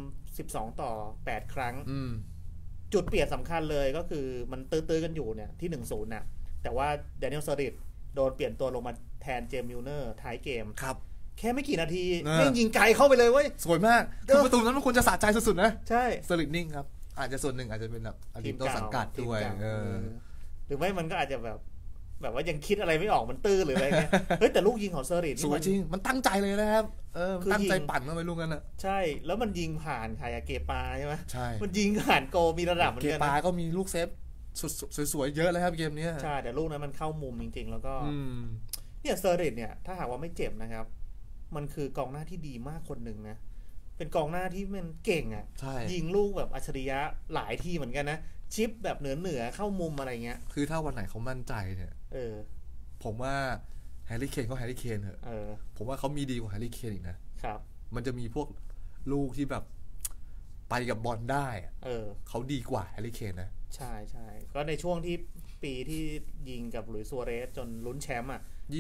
Speaker 2: 12-8 ครั้งจุดเปลี่ยนสำคัญเลยก็คือมันตื้อๆกันอยู่เนี่ยที่ 1-0 น่ะแต่ว่าแดเนียลเซอร์ริชโดนเปลี่ยนตัวลงมาแทนเจมส์มิลเนอร์ท้ายเกม
Speaker 1: ครับ
Speaker 2: แค่ไม่กี่นาทีแม่งยิงไกลเข้าไปเลยเว้ย
Speaker 1: สวยมากคือประตูนั้นมันควรจะสะใจสุดๆนะ
Speaker 2: ใช่
Speaker 1: เซอร์ริชนิ่งครับอาจจะส่วนหนึ่งอาจจะเป็นแบบทีมต้นสังกัดด้วย
Speaker 2: หรือไม่มันก็อาจจะแบบว่ายังคิดอะไรไม่ออกมันตื้อหรืออะไรเงี้ยเฮ้ยแต่ลูกยิงของเซอร์ริช
Speaker 1: สวยจริงมันตั้งใจเลยนะครับตั้งใจปั่นเข้าไปลูกนั้นอ่ะ
Speaker 2: ใช่แล้วมันยิงผ่านใครเกปาใช่ไหม
Speaker 1: ใช่
Speaker 2: มันยิงผ่านโกมีระดับเหมือนกัน
Speaker 1: เกปาก็มีลูกเซฟสวยๆเยอะเลยครับเกมนี้
Speaker 2: ใช่แต่ลูกนั้นมันเข้ามุมจริงๆแล้วก็เนี่ยเซอร์ริชเนี่ยถ้าหากว่าไม่เจ็บนะครับมันคือกองหน้าที่ดีมากคนหนึ่งนะเป็นกองหน้าที่มันเก่งอ่ะยิงลูกแบบอัจฉริยะหลายทีเหมือนกันนะชิปแบบเหนือเข้ามุมอะไรเงี้ย
Speaker 1: คือถ้าวันไหนเขามั่นใจเนี่ยผมว่าแฮร์รี่เคนก็แฮร์รี่เคนเถอะผมว่าเขามีดีกว่าแฮร์รี่เคนอีกนะครับมันจะมีพวกลูกที่แบบไปกับบอลได้เขาดีกว่าแฮร์รี่เคนนะ
Speaker 2: ใช่ใช่ก็ในช่วงที่ปีที่ยิงกับหลุยส์ซัวเรสจนลุ้นแชมป์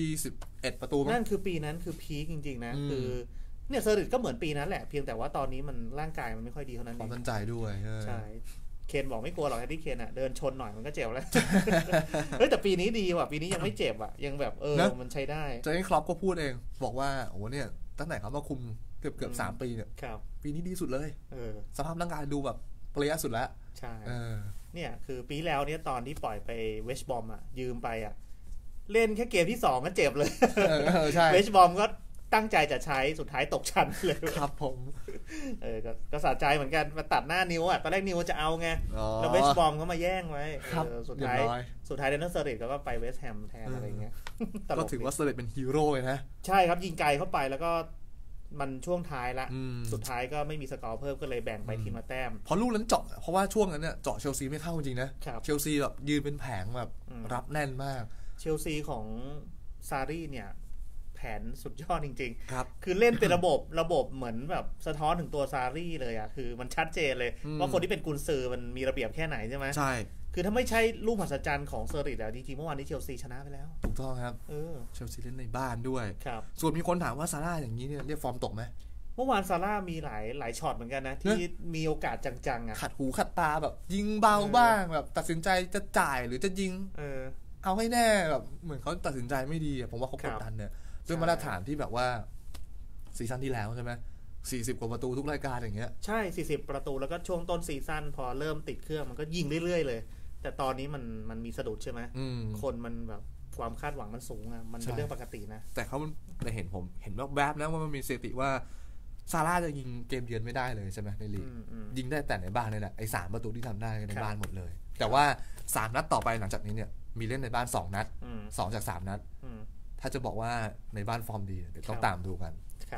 Speaker 1: 21 ประตู
Speaker 2: นั่นคือปีนั้นคือพีคจริงๆนะคือเนี่ยเซอร์ริชก็เหมือนปีนั้นแหละเพียงแต่ว่าตอนนี้มันร่างกายมันไม่ค่อยดีเท่านั้นเอง
Speaker 1: ความมั่นใจด้วย
Speaker 2: ใช่เคนบอกไม่กลัวหรอกแฮร์รี่เคนอ่ะเดินชนหน่อยมันก็เจ็บแล้วเฮ้ยแต่ปีนี้ดีว่ะปีนี้ยังไม่เจ็บอ่ะยังแบบมันใช้ได้
Speaker 1: เจอร์เก้นคล็อปก็พูดเองบอกว่าโอ้เนี่ยตั้งแต่เขามาคุมเกือบ3 ปีเนี่ยปีนี้ดีสุดเลยสภาพร่างกายดูแบบเปรี้ยสุดแล้ว
Speaker 2: ใช่เนี่ยคือปีแล้วเนี่ยตอนที่ปล่อยไปเวสต์บอมอ่ะยืมไปอ่ะเล่นแค่เกมที่2ก็เจ็บเลยเวสต์บอมก็ตั้งใจจะใช้สุดท้ายตกชั้นเลย
Speaker 1: ครับผม
Speaker 2: ก็สะใจเหมือนกันมาตัดหน้านิวอ่ะตอนแรกนิวจะเอาไงแล้วเวสต์บอมเขามาแย่งไว้สุดท้ายเดนเนอร์เซอร์ริชก็ไปเวสต์แฮมแทนอะไรเงี้ย
Speaker 1: ก็ถือว่าเซอร์ริชเป็นฮีโร่เลยนะ
Speaker 2: ใช่ครับยิงไกลเข้าไปแล้วก็มันช่วงท้ายละสุดท้ายก็ไม่มีสกอร์เพิ่มก็เลยแบ่งไปทีมละแต้ม
Speaker 1: พอลูกนั้นเจาะเพราะว่าช่วงนั้นเนี่ยเจาะเชลซีไม่เข้าจริงนะเชลซีแบบยืนเป็นแผงแบบรับแน่นมาก
Speaker 2: เชลซีของซารีเนี่ยแผนสุดยอดจริง
Speaker 1: ๆครับ
Speaker 2: คือเล่นเป็นระบบเหมือนแบบสะท้อนถึงตัวซารี่เลยอ่ะคือมันชัดเจนเลยว่าคนที่เป็นกุนซือมันมีระเบียบแค่ไหนใช่ไหม
Speaker 1: ใช่
Speaker 2: คือถ้าไม่ใช่ลูกมหัศจรรย์ของเซอร์ริชแล้วจริงๆเมื่อวานนี้เชลซีชนะไปแล้ว
Speaker 1: ถูกต้องครับเชลซีเล่นในบ้านด้วยส่วนมีคนถามว่าซาร่าอย่างนี้เนี่ยเรียกฟอร์มตกไหม
Speaker 2: เมื่อวานซาร่ามีหลายช็อตเหมือนกันนะที่มีโอกาสจังๆอ่ะ
Speaker 1: ขัดหูขัดตาแบบยิงเบาบ้างแบบตัดสินใจจะจ่ายหรือจะยิงเอาให้แน่แบบเหมือนเขาตัดสินใจไม่ดีผมว่าเขากดดันเนี่ยด้วยมาตรฐานที่แบบว่าซีซั่นที่แล้วใช่ไหม40 กว่าประตูทุกรายการอย่างเงี้ย
Speaker 2: ใช่40 ประตูแล้วก็ช่วงต้นซีซั่นพอเริ่มติดเครื่องมันก็ยิงเรื่อยๆเลยแต่ตอนนี้มันมีสะดุดใช่ไหมคนมันแบบความคาดหวังมันสูงอ่ะมันเป็นเรื่องปกตินะ
Speaker 1: แต่เขาได้เห็นผมเห็นแวบๆนะว่ามันมีสถิติว่าซาร่าจะยิงเกมเยือนไม่ได้เลยใช่ไหมในลีกยิงได้แต่ในบ้านนี่แหละไอ้3 ประตูที่ทำได้ในบ้านหมดเลยแต่ว่า3 นัดต่อไปหลังจากนี้เนี่ยมีเล่นในบ้าน2 นัด2 จาก 3 นัดถ้าจะบอกว่าในบ้านฟอร์มดีเดี๋ยวต้องตามดูกัน
Speaker 2: ครับ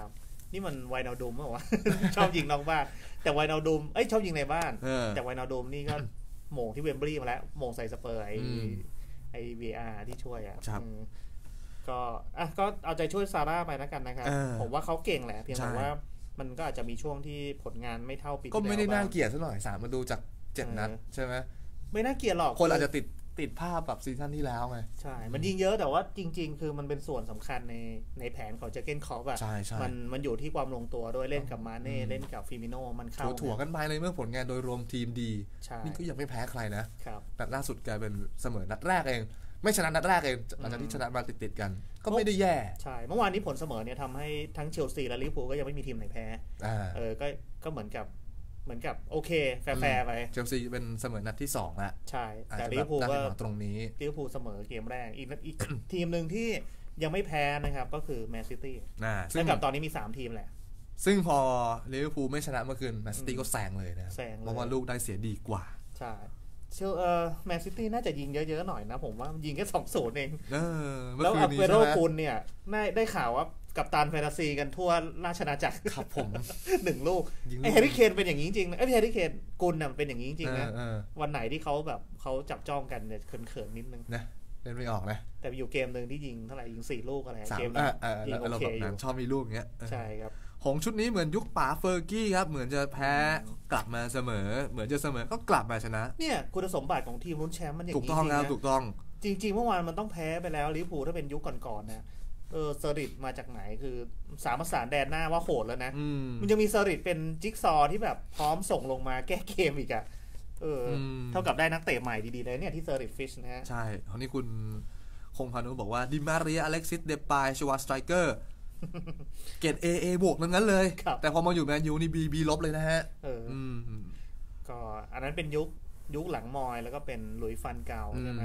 Speaker 2: นี่มันไวนาดูมเหรอวะ ชอบยิงนอกบ้านแต่ไวนาดูมชอบยิงในบ้านแต่ไวนาดูมนี่ก็โหม่งที่เวมบลีย์มาแล้วโหม่งใส่สเปอร์ไอ VR ที่ช่วยก็เอาใจช่วยซาร่าไปแล้วกันนะครับผมว่าเขาเก่งแหละเพียงแต่ว่ามันก็อาจจะมีช่วงที่ผลงานไม่เท่าปีที่แล้ว
Speaker 1: ก็ไม่ได้น่าเกลียดซะหน่อย3มาดูจาก7นัดใช่ไหม
Speaker 2: ไม่น่าเกลียดหรอก
Speaker 1: คนอาจจะติดภาพแบบซีซั่นที่แล้วไง
Speaker 2: ใช่มันยิงเยอะแต่ว่าจริงๆคือมันเป็นส่วนสำคัญในแผนของเจอร์เก้นคล็อปอ่ะมันอยู่ที่ความลงตัวด้วยเล่นกับมาเน่เล่นกับฟิมิโน่มันเข้า
Speaker 1: ถั่วกันไปเลยเมื่อผลงานโดยรวมทีมดีนี่ก็ยังไม่แพ้ใครนะนัดล่าสุดกลายเป็นเสมอนัดแรกเองไม่ชนะนัดแรกเองหลังจากที่ชนะมาติดกันก็ไม่ได้แย่
Speaker 2: ใช่เมื่อวานนี้ผลเสมอเนี่ยทำให้ทั้งเชลซีและลิเวอร์พูลก็ยังไม่มีทีมไหนแพ้ก็เหมือนกับโอเคแฟร์ไป
Speaker 1: เชลซีเป็นเสมอนัดที่2แล้ว
Speaker 2: ใช่แต่ลิเวอร์พูลก็
Speaker 1: ตรงนี้
Speaker 2: ลิเวอร์พูลเสมอเกมแรกอีกทีมนึงที่ยังไม่แพ้นะครับก็คือแมนซิตี้ซึ่งกับตอนนี้มี3ทีมแหละ
Speaker 1: ซึ่งพอลิเวอร์พูลไม่ชนะเมื่อคืนแมนซิตี้ก็แซงเลยนะเพราะว่าลูกได้เสียดีกว่า
Speaker 2: ใช่แมนซิตี้น่าจะยิงเยอะๆหน่อยนะผมว่ายิงแค่ 2-0 เองแล้วอัปเปโรกุลเนี่ยได้ข่าวว่ากัปตันแฟนตาซีกันทั่วราชอาณาจักร
Speaker 1: ครับผม
Speaker 2: 1 ลูกไอ้แฮร์รี่เคนเป็นอย่างนี้จริงๆนะไอ้แฮร์รี่เคนกุลน่ะเป็นอย่างนี้จริงๆนะวันไหนที่เขาจับจ้องกันเนี่ยเขินๆนิดนึง
Speaker 1: นะเล่นไม่ออกนะ
Speaker 2: แต่อยู่เกมนึงที่ยิงเท่าไหร่ยิง4 ลูกอะไรเกม
Speaker 1: นั้นยิงโอเคอยู่ชอบมีลูกอย่างเงี้ย
Speaker 2: ใช่ครับ
Speaker 1: ของชุดนี้เหมือนยุคป๋าเฟอร์กี้ครับเหมือนจะแพ้กลับมาเสมอเหมือนจะเสมอก็กลับมาชนะ
Speaker 2: เนี่ยคุณสมบัติของทีมลุ้นแชมป์มันอย่างนี้
Speaker 1: ถูกต้องแล้วถูกต้อง
Speaker 2: จริงๆเมื่อวานมันต้องแพ้ไปแล้วลิเวอร์พูลถ้าเป็นยุคก่อนๆนะเซอริดมาจากไหนคือสามประสานแดนหน้าว่าโหดแล้วนะมันจะมีเซอริดเป็นจิ๊กซอที่แบบพร้อมส่งลงมาแก้เกมอีกอ่ะเท่ากับได้นักเตะใหม่ดีๆเลยเนี่ยที่เซอริดฟิชนะฮะ
Speaker 1: ใช่คราวนี้คุณคงพานุบอกว่าดิมาเรียอเล็กซิสเดปายชวาสไตรเกอร์เกรด AA บวกนั้นเลยแต่พอมาอยู่แมนยูนี่ B ลบเลยนะฮะ
Speaker 2: ก็อันนั้นเป็นยุคหลังมอยแล้วก็เป็นหลุยส์ฟันเก่าใช่ไหม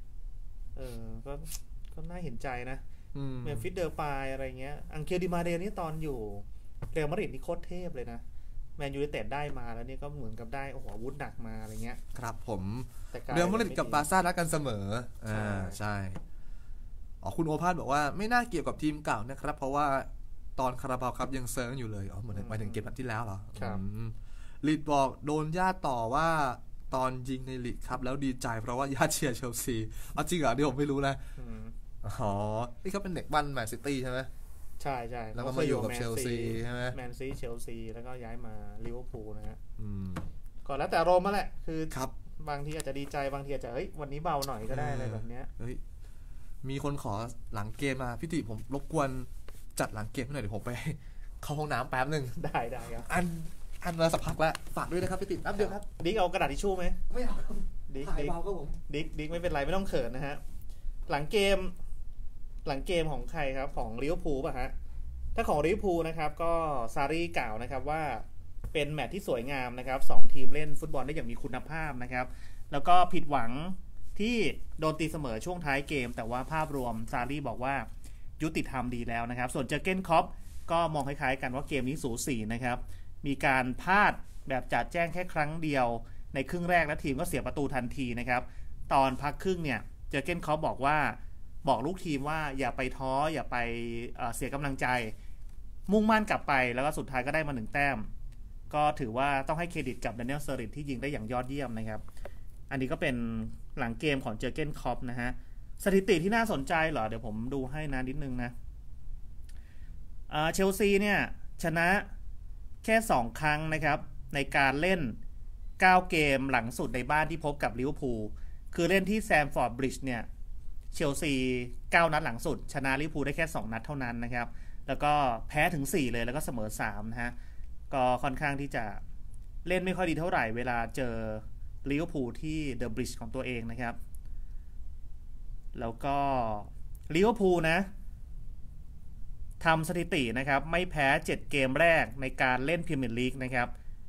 Speaker 2: ก็น่าเห็นใจนะเมมฟิสเดอร์ปายอะไรเงี้ยอังเคลดิมาเรียนี่ตอนอยู่เรอัลมาดริดนี่โคตรเทพเลยนะแมนยูไนเต็ดได้มาแล้วนี่ก็เหมือนกับได้โอ้โหอาวุธหนักมาอะไรเงี้ย
Speaker 1: ครับผมเรอัลมาดริดกับบาร์ซ่ารักกันเสมอใช่คุณโอภาสบอกว่าไม่น่าเกี่ยวกับทีมเก่านะครับเพราะว่าตอนคาราบาวครับยังเซิร์งอยู่เลยเหมือนไปถึงเกมนัดที่แล้วเหรอลีดบอกโดนญาติต่อว่าตอนยิงในลีกครับแล้วดีใจเพราะว่าญาติเชียร์เชลซีเอาจริงเหรอที่ผมไม่รู้นะนี่เขาเป็นเด็กบ้านแมนซิตี้ใช่ไหม
Speaker 2: ใช่ใช่
Speaker 1: แล้วก็มาอยู่กับเชลซีใช่ไหม
Speaker 2: แมนซีเชลซีแล้วก็ย้ายมาลิเวอร์พูลนะฮะก่อนแล้วแต่อารมณ์มาแหละคือบางทีอาจจะดีใจบางทีอาจจะวันนี้เบาหน่อยก็ได้อะไรแบบเนี้ย
Speaker 1: มีคนขอหลังเกมมาพี่ติผมรบกวนจัดหลังเกมให้หน่อยเดี๋ยวผมไปเข้าห้องน้ำแป๊บนึง
Speaker 2: ได้ครับ
Speaker 1: อันมาสักพักแล้วฝากด้วยนะครับพี่ติแป๊บเดียวครับ
Speaker 2: ดิ๊กเอากระดาษทิชชู่ไหม
Speaker 1: ไม่เอาถ่ายเบาก็ผม
Speaker 2: ดิ๊กไม่เป็นไรไม่ต้องเขินนะฮะหลังเกมของใครครับของลิเวอร์พูลป่ะฮะถ้าของลิเวอร์พูลนะครับก็ซารีกล่าวนะครับว่าเป็นแมตช์ที่สวยงามนะครับ2ทีมเล่นฟุตบอลได้อย่างมีคุณภาพนะครับแล้วก็ผิดหวังที่โดนตีเสมอช่วงท้ายเกมแต่ว่าภาพรวมซารีบอกว่ายุติธรรมดีแล้วนะครับส่วนเจอร์เก้นคล็อปก็มองคล้ายๆกันว่าเกมนี้สูสีนะครับมีการพลาดแบบจัดแจ้งแค่ครั้งเดียวในครึ่งแรกและทีมก็เสียประตูทันทีนะครับตอนพักครึ่งเนี่ยเจอร์เก้นคล็อปบอกลูกทีมว่าอย่าไปท้ออย่าไปเสียกำลังใจมุ่งมั่นกลับไปแล้วก็สุดท้ายก็ได้มา1 แต้มก็ถือว่าต้องให้เครดิตกับแดเนียล เซอริดที่ยิงได้อย่างยอดเยี่ยมนะครับอันนี้ก็เป็นหลังเกมของเจอร์เก้นคล็อปนะฮะสถิติที่น่าสนใจเหรอเดี๋ยวผมดูให้นะนิดนึงนะเชลซีเนี่ยชนะแค่2 ครั้งนะครับในการเล่น9 เกมหลังสุดในบ้านที่พบกับลิเวอร์พูลคือเล่นที่แซมฟอร์ดบริดจ์เนี่ยเชลซี9 นัดหลังสุดชนะลิเวอร์พูลได้แค่2 นัดเท่านั้นนะครับแล้วก็แพ้ถึง4เลยแล้วก็เสมอ3นะฮะก็ค่อนข้างที่จะเล่นไม่ค่อยดีเท่าไหร่เวลาเจอลิเวอร์พูลที่เดอะบริดจ์ของตัวเองนะครับแล้วก็ลิเวอร์พูลนะทำสถิตินะครับไม่แพ้7 เกมแรกในการเล่นพรีเมียร์ลีกนะครับ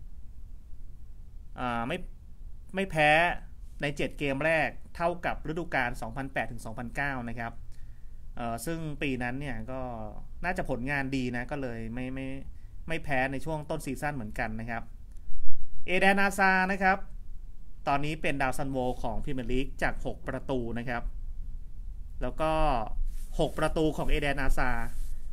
Speaker 2: ไม่แพ้ใน7 เกมแรกเท่ากับฤดูกาล 2008-2009 นะครับซึ่งปีนั้นเนี่ยก็น่าจะผลงานดีนะก็เลยไม่แพ้ในช่วงต้นซีซั่นเหมือนกันนะครับเอเดน อาซานะครับตอนนี้เป็นดาวซันโวของพรีเมียร์ลีกจาก6 ประตูนะครับแล้วก็6 ประตูของเอเดน อาซา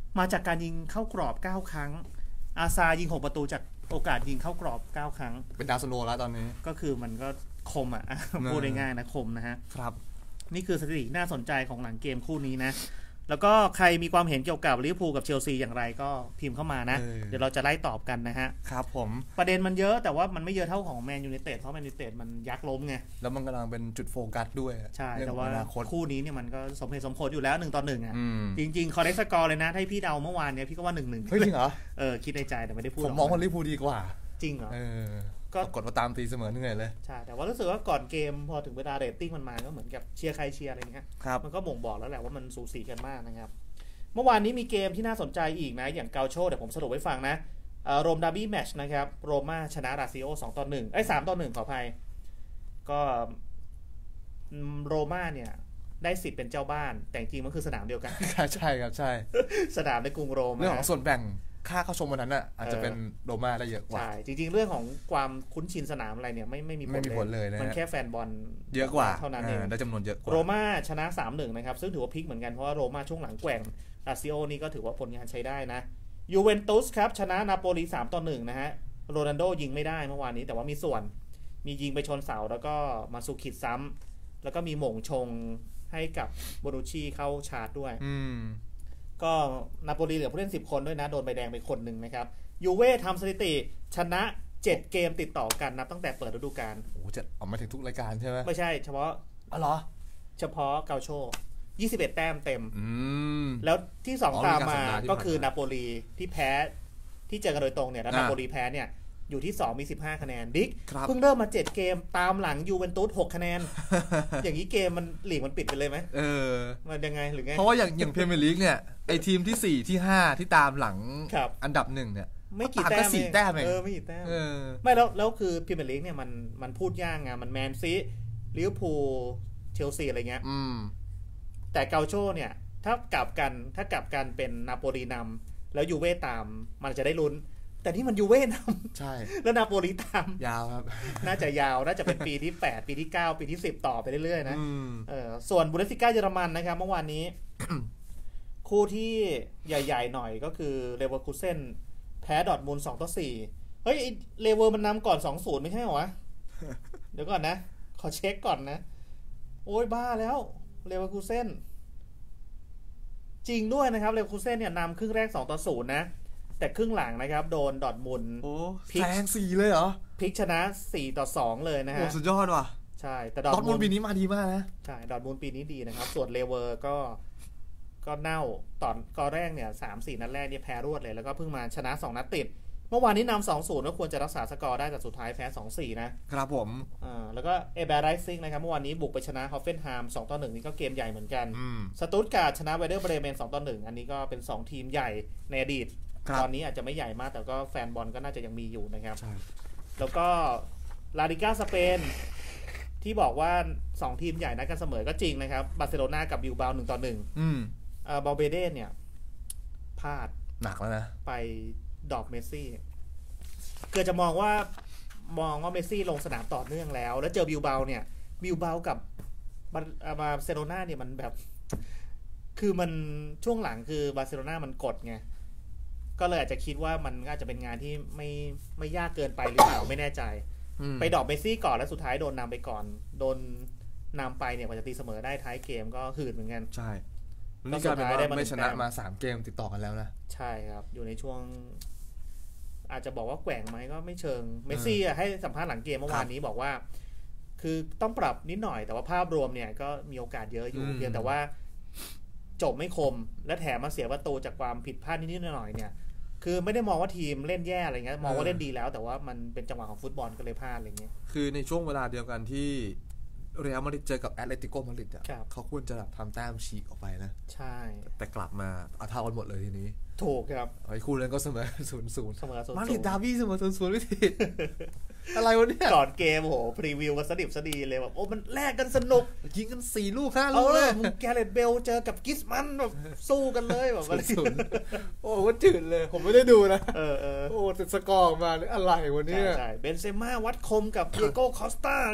Speaker 2: มาจากการยิงเข้ากรอบ9ครั้งอาซายิง6ประตูจากโอกาสยิงเข้ากรอบ9ครั้ง
Speaker 1: เป็นดาวซันโวแล้วตอนนี้
Speaker 2: ก็คือมันก็คมอ่ะพูดง่ายๆนะคมนะฮะ
Speaker 1: ครับ
Speaker 2: นี่คือสถิติน่าสนใจของหลังเกมคู่นี้นะแล้วก็ใครมีความเห็นเกี่ยวกับลิเวอร์พูลกับเชลซีอย่างไรก็พิมพ์เข้ามานะเดี๋ยวเราจะไล่ตอบกันนะฮะ
Speaker 1: ครับผม
Speaker 2: ประเด็นมันเยอะแต่ว่ามันไม่เยอะเท่าของแมนยูไนเต็ดเพราะแมนยูไนเต็ดมันยักษ์ล้มไง
Speaker 1: แล้วมันกำลังเป็นจุดโฟกัสด้วย
Speaker 2: ใช่แต่ว่าคู่นี้เนี่ยมันก็สมเหตุสมผลอยู่แล้ว1-1อ่ะจริงๆคอร์เรสกอร์เลยนะให้พี่เดาเมื่อวานเนี่ยพี่ก็ว่า 1-1
Speaker 1: เฮ้ยจริงเหรอ
Speaker 2: คิดในใจแต่ไม่ได้พูด
Speaker 1: ผมมองว่าลิเวอร์พูลดีกว่า
Speaker 2: จริงเหรอ
Speaker 1: ก็กดมาตามตีเสมอเหนื่อยเลย
Speaker 2: ใช่แต่ว่ารู้สึกว่าก่อนเกมพอถึงเวลาเรตติ้งมันมาก็เหมือนกับเชียร์ใครเชียร์อะไรเงี้ยมันก็บ่งบอกแล้วแหละว่ามันสูสีกันมากนะครับเมื่อวานนี้มีเกมที่น่าสนใจอีกนะอย่างเกาโชเดี๋ยวผมสรุปให้ฟังนะโรมดาร์บี้แมตช์นะครับโรม่าชนะลาซิโอ2-1 3-1ขออภัยก็โรม่าเนี่ยได้สิทธิ์เป็นเจ้าบ้านแต่จริงมันคือสนามเดียวกัน
Speaker 1: ใช่ครับใช่
Speaker 2: สนามในกรุงโรม
Speaker 1: เรื่องของส่วนแบ่งค่าเข้าชมวันนั้นน่ะอาจจะเป็นโรม่าได้เยอะกว่า
Speaker 2: ใช่จริงๆเรื่องของความคุ้นชินสนามอะไรเนี่ยไม่มี
Speaker 1: ผลเลยนะ
Speaker 2: มันแค่แฟนบอล
Speaker 1: เยอะกว่า
Speaker 2: เท่านั้นเอง
Speaker 1: ได้จำนวนเยอะกว่า
Speaker 2: โรม่าชนะ 3-1 นะครับซึ่งถือว่าพลิกเหมือนกันเพราะว่าโรม่าช่วงหลังแกว่งลาซิโอนี่ก็ถือว่าผลงานใช้ได้นะยูเวนตุสครับชนะนาโปลี 3-1 นะฮะโรนัลโดยิงไม่ได้เมื่อวานนี้แต่ว่ามีส่วนมียิงไปชนเสาแล้วก็มาสุขิดซ้ำแล้วก็มีหม่งชงให้กับโบรูชีเข้าชาร์จด้วยก็นาโปลีเหลือผู้เล่น10คนด้วยนะโดนใบแดงไปคนหนึ่งนะครับยูเว่ทำสถิติชนะ7เกมติดต่อกันนับตั้งแต่เปิดฤดูกาล
Speaker 1: โอ้จะออกมาถึงทุกรายการใช่ไหม
Speaker 2: ไม่ใช่เฉพาะ
Speaker 1: เหรอ
Speaker 2: เฉพาะเกาโช21แต้มเต็มแล้วที่2ตามมาก็คือนาโปลีที่แพ้ที่เจอกันโดยตรงเนี่ยแล้วนาโปลีแพ้เนี่ยอยู่ที่2มี15คะแนนดิ๊กเพิ่งเริ่มมา7เกมตามหลังยูเวนตุส6คะแนนอย่างนี้เกมมันหลีกมันปิดไปเลยไหมมันยังไงหรือไง
Speaker 1: เพราะว่าอย่างพรีเมียร์ลีกเนี่ยไอทีมที่4ที่5ที่ตามหลังอันดับ1เนี่ย
Speaker 2: ไม่กี่แต้ม
Speaker 1: 4แต้มเอง
Speaker 2: ไม่กี่แต้มไม่แล้วคือพรีเมียร์ลีกเนี่ยมันพูดยากไงมันแมนซีลิเวอร์พูลเชลซีอะไรเงี้ยแต่เกาโชเนี่ยถ้ากลับกันเป็นนาโปลีนำแล้วยูเว่ตามมันจะได้ลุ้นแต่ที่มันยูเว่น
Speaker 1: ำใช่
Speaker 2: แล้วนาโปลีตาม
Speaker 1: ยาวครับ
Speaker 2: น่าจะยาวน่าจะเป็นปีที่8ปีที่9ปีที่10ต่อไปเรื่อยๆนะส่วนบุนเดสลิก้าเยอรมันนะครับเมื่อวานนี้ คู่ที่ใหญ่ๆหน่อยก็คือเลเวอร์คูเซ่นแพ้ดอร์ทมุนด์ 2-4 เฮ้ยเลเวอร์มันนำก่อน 2-0 ไม่ใช่เหรอวะ เดี๋ยวก่อนนะขอเช็คก่อนนะโอ้ยบ้าแล้วเลเวอร์คูเซ่นจริงด้วยนะครับเลเวอร์คูเซ่นเนี่ยนำครึ่งแรก 2-0 นะแต่ครึ่งหลังนะครับโดนดอร์ทมุนด์
Speaker 1: พลิกแซง4เลยเหรอ
Speaker 2: พลิกชนะ4-2เลยนะฮะ
Speaker 1: โอ้สุดยอดว่ะ
Speaker 2: ใช่แต่
Speaker 1: ดอร์ทมุนด์ปีนี้มาดีมากนะ
Speaker 2: ใช่ดอร์ทมุนด์ปีนี้ดีนะครับส่วนเลเวอร์ก็เน่าตอนกอแรกเนี่ย 3-4 นัดแรกเนี่ยแพ้รวดเลยแล้วก็เพิ่งมาชนะ2นัดติดเมื่อวานนี้นำ 2-0 ก็ควรจะรักษาสกอร์ได้แต่สุดท้ายแพ้ 2-4 นะครับ
Speaker 1: ผม
Speaker 2: แล้วก็เอเบอร์ไรซิงนะครับเมื่อวานนี้บุกไปชนะฮอฟเฟนไฮม์ 2-1 นี่ก็เกมใหญ่เหมือนกันสตุตการ์ดชนะเวเดอร์เบรเมน 2-1 อันนี้ก็เป็น2ทีมใหญ่ในอดีตตอนนี้อาจจะไม่ใหญ่มากแต่ก็แฟนบอลก็น่าจะยังมีอยู่นะครับแล้วก็ลาลิก้าสเปนที่บอกว่า2ทีมใหญ่นัดกันเสมอก็จริงนะครับบาร์เซโลนากับบิลบาโ1-1บอลเบเดนเนี่ยพลาด
Speaker 1: หนักแล้วนะ
Speaker 2: ไปดอกเมสซี่เกิดจะมองว่าเมสซี่ลงสนามต่อเนื่องแล้วเจอบิลบาเนี่ยบิลบากับบาร์เซโลนาเนี่ยมันแบบคือมันช่วงหลังคือบาร์เซโลนามันกดไงก็เลยอาจจะคิดว่ามันอาจจะเป็นงานที่ไม่ยากเกินไปหรือเปล่าไม่แน่ใจไปดอกเมสซี่ก่อนแล้วสุดท้ายโดนนำไปก่อนโดนนำไปเนี่ยกว่าจะตีเสมอได้ท้ายเกมก็หืดเหมือนกัน
Speaker 1: ใช่นี่กลายเป็นว่าไม่ชนะมา3เกมติดต่อกันแล้วนะ
Speaker 2: ใช่ครับอยู่ในช่วงอาจจะบอกว่าแกว่งไหมก็ไม่เชิงเมสซี่ให้สัมภาษณ์หลังเกมเมื่อวานนี้บอกว่าคือต้องปรับนิดหน่อยแต่ว่าภาพรวมเนี่ยก็มีโอกาสเยอะอยู่เพียงแต่ว่าจบไม่คมและแถมมาเสียประตูจากความผิดพลาดนิดๆหน่อยๆเนี่ยคือไม่ได้มองว่าทีมเล่นแย่อะไรเงี้ยมองว่าเล่นดีแล้วแต่ว่ามันเป็นจังหวะของฟุตบอลก็เลยพลาดอะไรเงี้ย
Speaker 1: คือในช่วงเวลาเดียวกันที่เรอัลมาดริดเจอกับแอตเลติโกมาดริดอ่ะเขาควรจะทำแต้มฉีกออกไปนะ
Speaker 2: ใช่
Speaker 1: แต่กลับมาเอาเท่ากันหมดเลยทีนี้
Speaker 2: ถูกครับ
Speaker 1: ไอ้คู่นั้นก็เสมอ 0-0
Speaker 2: เสมอ 0-0
Speaker 1: มาดริดดาร์บี้เสมอ 0-0 ไม่ผิดอะไรวะเนี่ย
Speaker 2: ก่อนเกมโหพรีวิวกันสดิบสดีเลยแบบโอ้มันแลกกันสนุก
Speaker 1: ยิงกัน4ลูก5ลูกเลย
Speaker 2: แกเรตเบลเจอกับกิสมันแบบสู้กันเลยแบบอะไร
Speaker 1: โอ้ก็จืดเลยผมไม่ได้ดูนะโอ้แต่สกอร์มาอะไรวะเนี่ย
Speaker 2: ใช่เบนเซม่าวัดคมกับเดียโก้คอสตานี่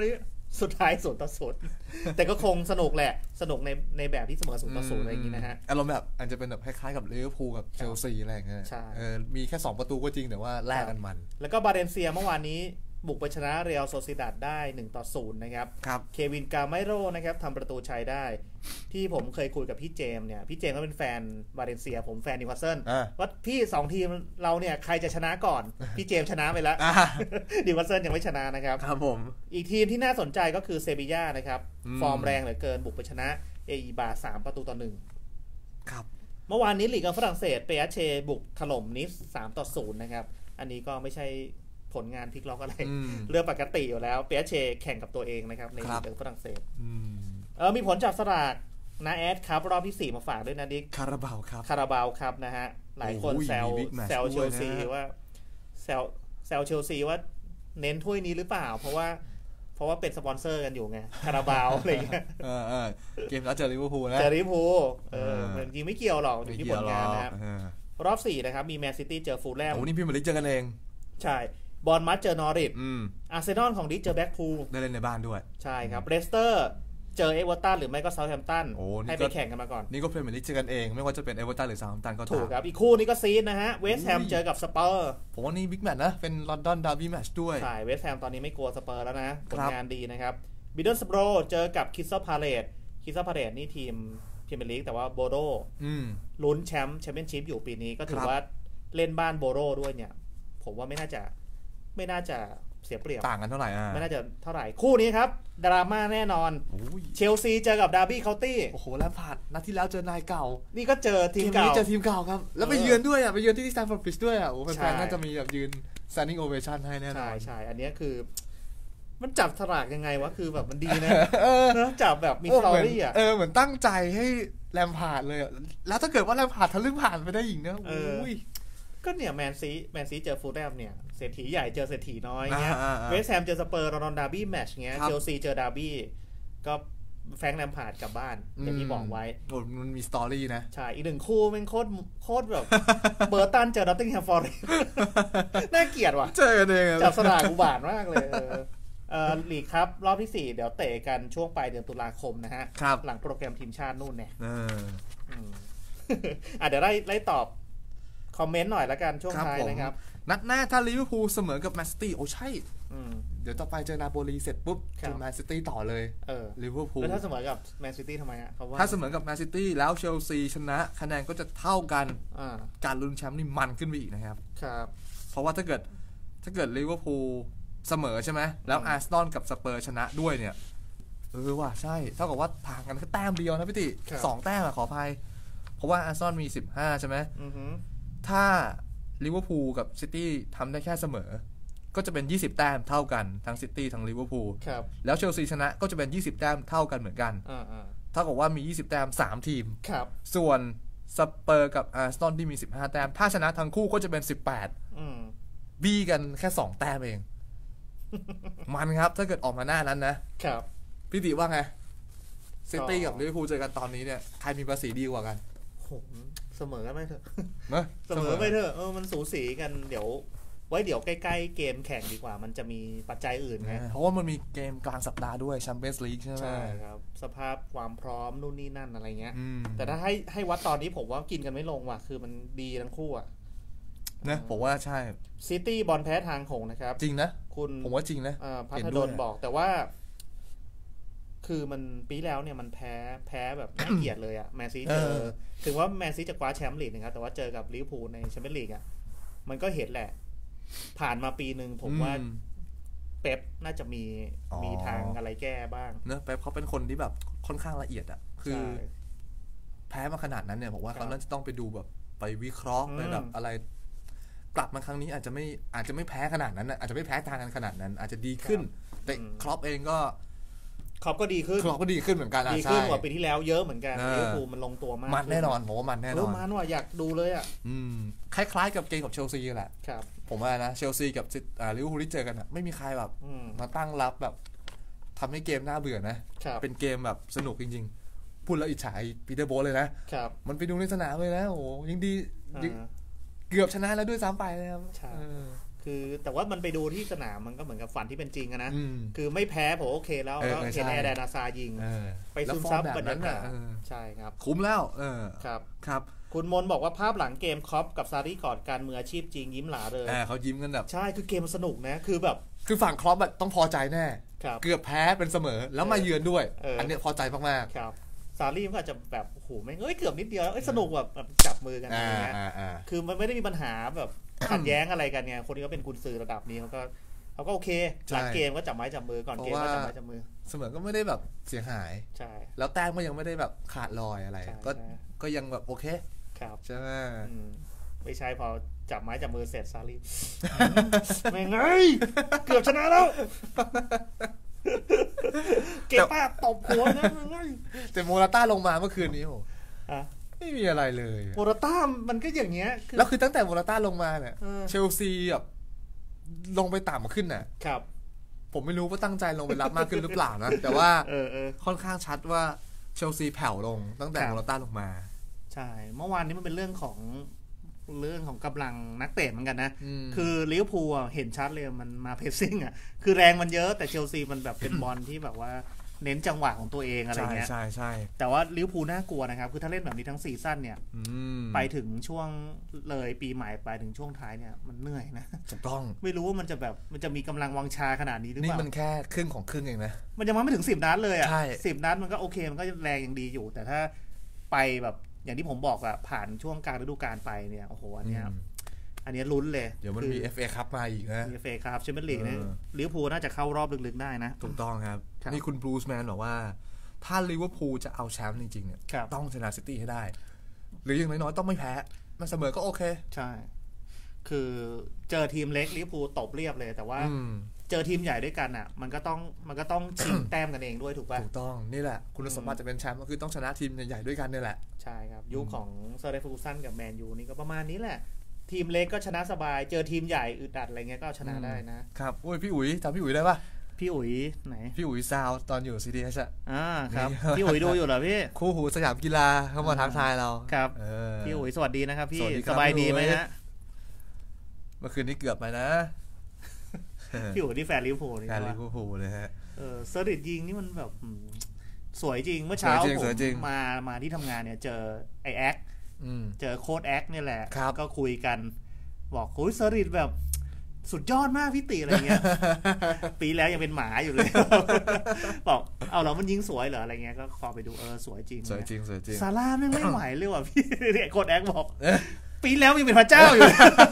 Speaker 2: สุดท้าย0-0แต่ก็คงสนุกแหละสนุกในแบบที่เสมอ0-0อะไรอย่างนี้นะฮะ
Speaker 1: อารมณ์แบบอาจจะเป็นแบบคล้ายๆกับลิเวอร์พูลกับเชลซีอะไรอย่างเงี้ยมีแค่2ประตูก็จริงแต่ว่าแลกกันมัน
Speaker 2: แล้วก็บาเลนเซียเมื่อวานนี้บุกไปชนะเรอัลโซซิดัดได้1-0นะครับเควินกาไมโรนะครับทำประตูชัยได้ที่ผมเคยคุยกับพี่เจมเนี่ยพี่เจมก็เป็นแฟนบาเลนเซียผมแฟนนิวคาสเซิลว่าพี่2ทีมเราเนี่ยใครจะชนะก่อนพี่เจมชนะไปแล้วนิวคาสเซิลยังไม่ชนะนะครับ
Speaker 1: ครับผม
Speaker 2: อีกทีมที่น่าสนใจก็คือเซบีย่านะครับฟอร์มแรงเหลือเกินบุกไปชนะเออีบา3-1ครับเมื่อวานนี้ลีกฝรั่งเศสเปอาเชบุกถล่มนิส3-0นะครับอันนี้ก็ไม่ใช่ผลงานพลิกล็อกอะไรเรื่องปกติอยู่แล้วเปียเชแข่งกับตัวเองนะครับในลีกฝรั่งเศสมีผลจับสลากนะแอดครับรอบที่4มาฝากด้วยนะดิ๊ก
Speaker 1: คาราบาวครับ
Speaker 2: นะฮะหลายคนแซวเชลซีว่าแซวเชลซีว่าเน้นถ้วยนี้หรือเปล่าเพราะว่าเป็นสปอนเซอร์กันอยู่ไงคาราบาวอะไรอย่างเงี้ย
Speaker 1: เกมแล้วเจอลิเวอร์พูลนะ
Speaker 2: เจอลิเวอร์พูลจริงไม่เกี่ยวหรอกอยู่ที่ผลงานนะครับรอบ4นะครับมีแมนซิตี้เจอฟูลแลม
Speaker 1: โอ้นี่พี่มาลิเจอกันเอง
Speaker 2: ใช่บอลมัดเจอนอริทอาร์เซนอลของดิเจอแบ็กพูล
Speaker 1: ได้เล่นในบ้านด้วย
Speaker 2: ใช่ครับเรสเตอร์เจอเอเวอร์ตันหรือไม่ก็เซาท์แฮมป์ตันให้ไปแข่งกันมาก่อน
Speaker 1: นี่ก็เพลย์เมลิเจอกันเองไม่ว่าจะเป็นเอเวอร์ตันหรือเซาท์แฮมป์ตันก็
Speaker 2: ถูกครับอีกคู่นี้ก็ซีดนะฮะเวสต์แฮมเจอกับสเปอร์
Speaker 1: ผมว่านี่บิ๊กแมตช์นะเป็นลอนดอนดาร์บี้แมตช์ด้วย
Speaker 2: ใช่เวสต์แฮมตอนนี้ไม่กลัวสเปอร์แล้วนะผลงานดีนะครับบิดเดิลสโบรเจอกับคริสตัลพาเลตนี่ทีมพรีเมียร์ลีกแต่ว่าโบโดลุ้นแชมเปี้ยนชิพอยู่ปีนี้ก็ถือว่าเล่นบ้านโบโดด้วยเนี่ยผมว่าไม่น่าจะเสียเปรียบ
Speaker 1: ต่างกันเท่าไหร่
Speaker 2: ไม่น่าจะเท่าไหร่คู่นี้ครับดราม่าแน่นอนเชลซีเจอกับดาร์บี้เคานตี้
Speaker 1: โอ้โหแล้วผ่านนัดที่แล้วเจอนายเก่า
Speaker 2: นี่ก็เจอทีมเก่า
Speaker 1: ครับแล้วไปเยือนด้วยไปเยือนที่สแตมฟอร์ดบริดจ์ด้วยโอ้แฟนๆน่าจะมีแบบยืน standing ovation ให้แน่นอน
Speaker 2: ใช่อันนี้คือมันจับฉลากยังไงวะคือแบบมันดีนะจับแบบมีสตอรี่
Speaker 1: เหมือนตั้งใจให้แลมพาร์ดเลยแล้วถ้าเกิดว่าแลมพาร์ดทะลึ่งผ่านไปได้อีกนะ
Speaker 2: ก็เนี่ยแมนซีเจอฟูลแลมเนี่ยเศรษฐีใหญ่เจอเศรษฐีน้อยเงี้ยเวสต์แฮมเจอสเปอร์ลอนดอนดาร์บี้แมตช์เงี้ยเชลซีเจอดาร์บี้ก็แฟรงค์แลมพาร์ดกลับบ้านอย่างที่บอกไว้
Speaker 1: มันมีสตอรี่นะ
Speaker 2: ใช่อีกหนึ่งคู่มันโคตรแบบเบอร์ตันเจอนอตติงแฮมฟอร์เรสต์น่าเกลียดว่ะ
Speaker 1: เจอกันเอง
Speaker 2: จับสลากอุบาทมากเลยลีกครับรอบที่4เดี๋ยวเตะกันช่วงปลายเดือนตุลาคมนะฮะหลังโปรแกรมทีมชาตินู่นเนี่ยเดี๋ยวไล่ตอบคอมเมนต์หน่อยละกันช่วงท้ายนะครับ
Speaker 1: นัดหน้าถ้าลิเวอร์พูลเสมอกับแมนซิตี้โอ้ใช่เดี๋ยวต่อไปเจอนาโปลีเสร็จปุ๊บเจอแมนซิตี้ต่อเลยลิเวอร์พูล
Speaker 2: แล้วถ้าเสมอกับแมนซิตี้ทำไมอ่ะ
Speaker 1: ถ้าเสมอกับแมนซิตี้แล้วเชลซีชนะคะแนนก็จะเท่ากันการลุ้นแชมป์นี่มันขึ้นไปอีกนะครับเพราะว่าถ้าเกิดลิเวอร์พูลเสมอใช่ไหมแล้วอาร์เซนอลกับสเปอร์ชนะด้วยเนี่ยว่ะใช่เท่ากับว่าห่างกันแค่แต้มเดียวนะพี่ติ2แต้มขออภัยเพราะว่าอาร์เซนอลมี15ใช่ไหมถ้าลิเวอร์พูลกับซิตี้ทำได้แค่เสมอก็จะเป็น20แต้มเท่ากันทั้งซิตี้ทั้งลิเวอร์พูลแล้วเชลซีชนะก็จะเป็น20แต้มเท่ากันเหมือนกันเท่ากับว่ามี20แต้ม3ทีมส่วนสเปอร์กับอาร์เซนอลที่มี15แต้มถ้าชนะทั้งคู่ก็จะเป็น18บี้กันแค่2แต้มเองมันครับถ้าเกิดออกมาหน้านั้นนะครับพี่ติว่าไงซิตี้กับลิเวอร์พูลเจอกันตอนนี้เนี่ยใครมีภาษีดีกว่ากัน
Speaker 2: เสมอกันไม่เถอะเสมอไปเถอะมันสูสีกันเดี๋ยวใกล้ๆเกมแข่งดีกว่ามันจะมีปัจจัยอื่นไง
Speaker 1: เพราะว่ามันมีเกมกลางสัปดาห์ด้วยแชมเปี้ยนส์ลีกใช่ไหม
Speaker 2: ใช่ครับสภาพความพร้อมนู่นนี่นั่นอะไรเงี้ยแต่ถ้าให้วัดตอนนี้ผมว่ากินกันไม่ลงว่ะคือมันดีทั้งคู่อ่ะ
Speaker 1: นะผมว่าใช่
Speaker 2: ซิตี้บอลแพ้ทางหงนะครับ
Speaker 1: จริงนะผมว่าจริงนะ
Speaker 2: พัทดลบอกแต่ว่าคือมันปีแล้วเนี่ยมันแพ้แบบน่าเกลียดเลยอ่ะแมนซีเจอถึงว่าแมนซีจะคว้าแชมป์ลีกนะครับแต่ว่าเจอกับลิเวอร์พูลในแชมเปี้ยนลีกอ่ะมันก็เห็นแหละผ่านมาปีนึงผมว่าเป๊ปน่าจะมีทางอะไรแก้บ้าง
Speaker 1: เนอะเป๊ปเขาเป็นคนที่แบบค่อนข้างละเอียดอ่ะคือแพ้มาขนาดนั้นเนี่ยผมว่าเขาน่าจะต้องไปดูแบบไปวิเคราะห์ไปแบบอะไรกลับมาครั้งนี้อาจจะไม่แพ้ขนาดนั้นอาจจะไม่แพ้ทางกันขนาดนั้นอาจจะดีขึ้นแต่ครอปเองก็
Speaker 2: ดีขึ้น
Speaker 1: เหมือนกัน
Speaker 2: ดีขึ้นกว่าปีที่แล้วเยอะเหมือนกันลิเวอร์พูลมันลงตัวมาก
Speaker 1: มันแน่นอนผมว่ามันแน่นอน
Speaker 2: มันว่ะอยากดูเลยอ่ะ
Speaker 1: คล้ายๆกับเกมกับเชลซีแหละผมว่านะเชลซีกับลิเวอร์พูลที่เจอกันไม่มีใครแบบมาตั้งรับแบบทำให้เกมน่าเบื่อนะเป็นเกมแบบสนุกจริงๆพูดแล้วอิจฉาปีเตอร์โบสเลยนะมันไปดูในสนามเลยนะโอ้ยิ่งดีเกือบชนะแล้วด้วยซ้ำไปนะครับ
Speaker 2: คคือแต่ว่ามันไปดูที่สนามมันก็เหมือนกับฝันที่เป็นจริงนะคือไม่แพ้ผมโอเคแล้วก็เห็นแอร์แดนาซายิงไปซึมซับบรรยากาศใช่ครับ
Speaker 1: คุ้มแล้ว
Speaker 2: ครับคุณมนบอกว่าภาพหลังเกมคอปกับซารีกอดการมืออาชีพจริงยิ้มหลาเลย
Speaker 1: เขายิ้มกันแบบ
Speaker 2: ใช่คือเกมสนุกนะคือแบบ
Speaker 1: คือฝั่งครอปต้องพอใจแน่เกือบแพ้เป็นเสมอแล้วมาเยือนด้วยอันนี้พอใจมาก
Speaker 2: ๆครับซารีก็อาจจะแบบโอ้โหไม่เกือบนิดเดียวสนุกแบบจับมือกันอะไรเงี้ยคือมันไม่ได้มีปัญหาแบบขัดแย้งอะไรกันไงคนนี้ก็เป็นกุนซือระดับนี้เขาก็โอเคหลังเกมก็จับไม้จับมือก่อนเกมก็จับไม้จับมือ
Speaker 1: เสมอก็ไม่ได้แบบเสียหาย
Speaker 2: ใช่
Speaker 1: แล้วแต้มก็ยังไม่ได้แบบขาดลอยอะไรก็ยังแบบโอเค
Speaker 2: ครับ
Speaker 1: ใช่ไหม
Speaker 2: ไม่ใช่พอจับไม้จับมือเสร็จซารีไม่ไงเกือบชนะแล้วเก็บป้าตบหัวนะ
Speaker 1: แต่โมราต้าลงมาเมื่อคืนนี้โหไม่มีอะไรเลย
Speaker 2: โมราต้ามันก็อย่างเงี้ย
Speaker 1: แล้วคือตั้งแต่โมราต้าลงมาเนี่ยเชลซีแบบลงไปต่ำขึ้นน่ะ
Speaker 2: ครับ
Speaker 1: ผมไม่รู้ว่าตั้งใจลงไปรับมากขึ้นหรือเปล่านะแต่ว่าค่อนข้างชัดว่าเชลซีแผ่วลงตั้งแต่โมราต้าลงมา
Speaker 2: ใช่เมื่อวานนี้มันเป็นเรื่องของกำลังนักเตะเหมือนกันนะคือลิเวอร์พูลเห็นชัดเลยมันมาเพรสซิ่งอ่ะคือแรงมันเยอะแต่เชลซีมันแบบเป็นบอลที่แบบว่าเน้นจังหวะของตัวเองอะไรเงี้ย
Speaker 1: ใช่
Speaker 2: แต่ว่าลิเวอร์พูลน่ากลัวนะครับคือถ้าเล่นแบบนี้ทั้งซีซั่นเนี่ยไปถึงช่วงเลยปีใหม่ไปถึงช่วงท้ายเนี่ยมันเหนื่อยนะ
Speaker 1: ถูกต้อง
Speaker 2: ไม่รู้ว่ามันจะมีกำลังวังชาขนาดนี้หรือเปล่า
Speaker 1: นี่มันแค่ครึ่งของครึ่งเองนะ
Speaker 2: มันยังไม่ถึง10 นัดเลยอ่ะ10 นัดมันก็โอเคมันก็แรงยังดีอยู่แต่ถ้าไปแบบอย่างที่ผมบอกอะผ่านช่วงกลางฤดูกาลไปเนี่ยโอ้โหอันนี้ลุ้นเลย
Speaker 1: เดี๋ยวมันมี FA คัพมาอีกนะ
Speaker 2: มี FA คัพแชมเปี้ยนลีกนะลิเวอร์พูลน่าจะเข้ารอบลึกๆได้นะ
Speaker 1: ถูกต้องครับนี่คุณบรูซแมนบอกว่าถ้าลิเวอร์พูลจะเอาแชมป์จริงๆเนี่ยต้องชนะซิตี้ให้ได้หรืออย่างน้อยๆต้องไม่แพ้มันเสมอก็โอเค
Speaker 2: ใช่คือเจอทีมเล็กลิเวอร์พูลตบเรียบเลยแต่ว่าเจอทีมใหญ่ด้วยกันอ่ะมันก็ต้องชิงแต้มกันเองด้วยถูกป่ะ
Speaker 1: ถูกต้องนี่แหละคุณสมบัติจะเป็นแชมป์ก็คือต้องชนะทีมใหญ่ๆด้วยกันนี่แหละ
Speaker 2: ใช่ครับยุคของเซอร์เล็กเฟอร์กูสันกับแมนยูนี่ก็ประมาณนี้แหละทีมเล็กก็ชนะสบายเจอทีมใหญ่อึดอัดอะไรเงี้ยก็ชนะได้
Speaker 1: นะครับโอ้ยพี่อุ๋ยจำพี่อุ๋ยได้ป่ะ
Speaker 2: พี่อุ๋ยไหน
Speaker 1: พี่อุ๋ยซาวตอนอยู่ CDH อ่ะ
Speaker 2: ครับพี่อุ๋ยดูอยู่เหรอพี่
Speaker 1: คู่หูสยามกีฬาเข้ามาทักทายเรา
Speaker 2: ครับพี่อุ๋ยสวัสดีนะครับพี่สบายดีไหมฮะ
Speaker 1: เมื่อคืนนี้เกือบไปนะ
Speaker 2: พี่อุ๋ยที่แฟนลิเวอร์พูลนี่
Speaker 1: แฟนลิเวอร์พูลเลยฮะ
Speaker 2: เซอร์ริดยิงนี่มันแบบสวยจริงเมื่อเช้าผมมาที่ทำงานเนี่ยเจอไอแอ็กเจอโค้ดแอ็กนี่แหละก็คุยกันบอกโอ้ยเซอร์ริดแบบสุดยอดมากพี่ติอะไรเงี้ยปีแล้วยังเป็นหมาอยู่เลยบอกเอาแล้วมันยิงสวยเหรออะไรเงี้ยก็ขอไปดูสวยจริง
Speaker 1: สวยจริง
Speaker 2: ซาร่าไม่ไหวเลยว่ะพี่โค้ดแอ็กบอกปีแล้วยังเป็นพระเจ้าอยู่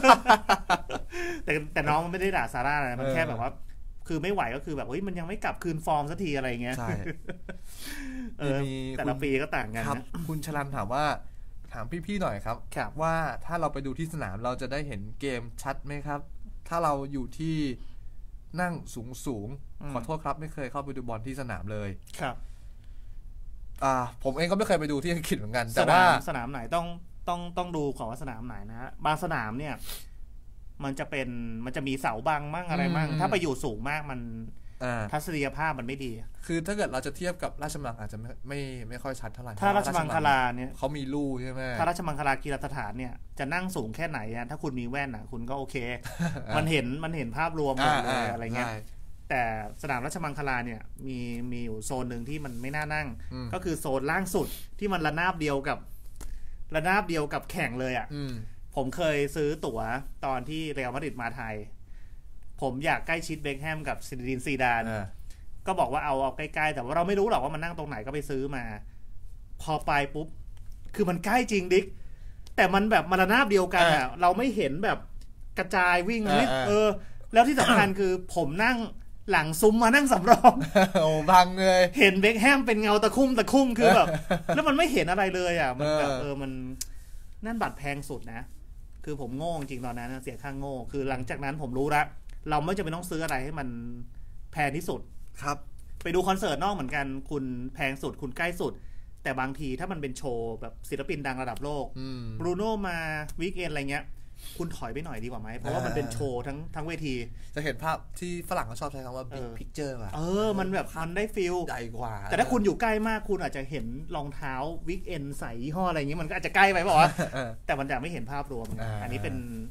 Speaker 2: แต่น้องมันไม่ได้ด่าซาร่านะมันแค่แบบว่าคือไม่ไหวก็คือแบบเฮ้ยมันยังไม่กลับคืนฟอร์มสักทีอะไรเงี้ย
Speaker 1: ใช่
Speaker 2: แต่ละปีก็ต่างกัน
Speaker 1: นะคุณชลันถามพี่ๆหน่อยครับว่าถ้าเราไปดูที่สนามเราจะได้เห็นเกมชัดไหมครับถ้าเราอยู่ที่นั่งสูงขอโทษครับไม่เคยเข้าไปดูบอลที่สนามเลย
Speaker 2: ครับ
Speaker 1: ผมเองก็ไม่เคยไปดูที่อังกฤษเหมือนกันแต่ว่า
Speaker 2: สนามไหนต้องดูของว่าสนามไหนนะบางสนามเนี่ยมันจะมีเสาบังมั่งอะไรมั่งถ้าไปอยู่สูงมากมันทัศนียภาพมันไม่ดี
Speaker 1: คือถ้าเกิดเราจะเทียบกับราชมังอาจจะไม่ค่อยชัดเท่าไหร่
Speaker 2: ถ้าราชมังคลาเนี่ย
Speaker 1: เขามีลู่ใช่ไหม
Speaker 2: ถ้าราชมังคลากีฬาสถานเนี่ยจะนั่งสูงแค่ไหนนะถ้าคุณมีแว่นอ่ะคุณก็โอเคมันเห็นภาพรวมหมดเลยอะไรเงี้ยแต่สนามราชมังคลาเนี่ยมีอยู่โซนหนึ่งที่มันไม่น่านั่งก็คือโซนล่างสุดที่มันระนาบเดียวกับแข่งเลยอ่ะผมเคยซื้อตั๋วตอนที่เรอัลมาดริดมาไทยผมอยากใกล้ชิดเบคแฮมกับซินดินซีดานก็บอกว่าเอาใกล้ๆแต่ว่าเราไม่รู้หรอกว่ามันนั่งตรงไหนก็ไปซื้อมาพอไปปุ๊บคือมันใกล้จริงดิ๊กแต่มันแบบมาระนาบเดียวกันอ่ะเราไม่เห็นแบบกระจายวิ่งไม่แล้วที่สำคัญคือผมนั่งหลังซุ้มมานั่งสำรอง
Speaker 1: โอ้บังเลย
Speaker 2: เห็นเบคแฮมเป็นเงาตะคุ่มคือแบบแล้วมันไม่เห็นอะไรเลยอ่ะมันแบบมันนั่นบัตรแพงสุดนะคือผมโง่จริงตอนนั้นเสียค่าโง่คือหลังจากนั้นผมรู้ละเราไม่จำเป็นต้องซื้ออะไรให้มันแพงที่สุด
Speaker 1: ครับ
Speaker 2: ไปดูคอนเสิร์ตนอกเหมือนกันคุณแพงสุดคุณใกล้สุดแต่บางทีถ้ามันเป็นโชว์แบบศิลปินดังระดับโลกบรูโน่มาวีคเอนอะไรเงี้ยคุณถอยไปหน่อยดีกว่าไหมเพราะว่ามันเป็นโชว์ทั้งเวที
Speaker 1: จะเห็นภาพที่ฝรั่งเขาชอบใช้คำว่า big picture
Speaker 2: อ่ะมันแบบมันได้ฟีล
Speaker 1: ใหญ่กว่า
Speaker 2: แต่ถ้าคุณอยู่ใกล้มากคุณอาจจะเห็นรองเท้าวีคเอนใส่ยี่ห้ออะไรเงี้ยมันก็อาจจะใกล้ไปเปล่าวะแต่มันจะไม่เห็นภาพรวมอันนี้เป็น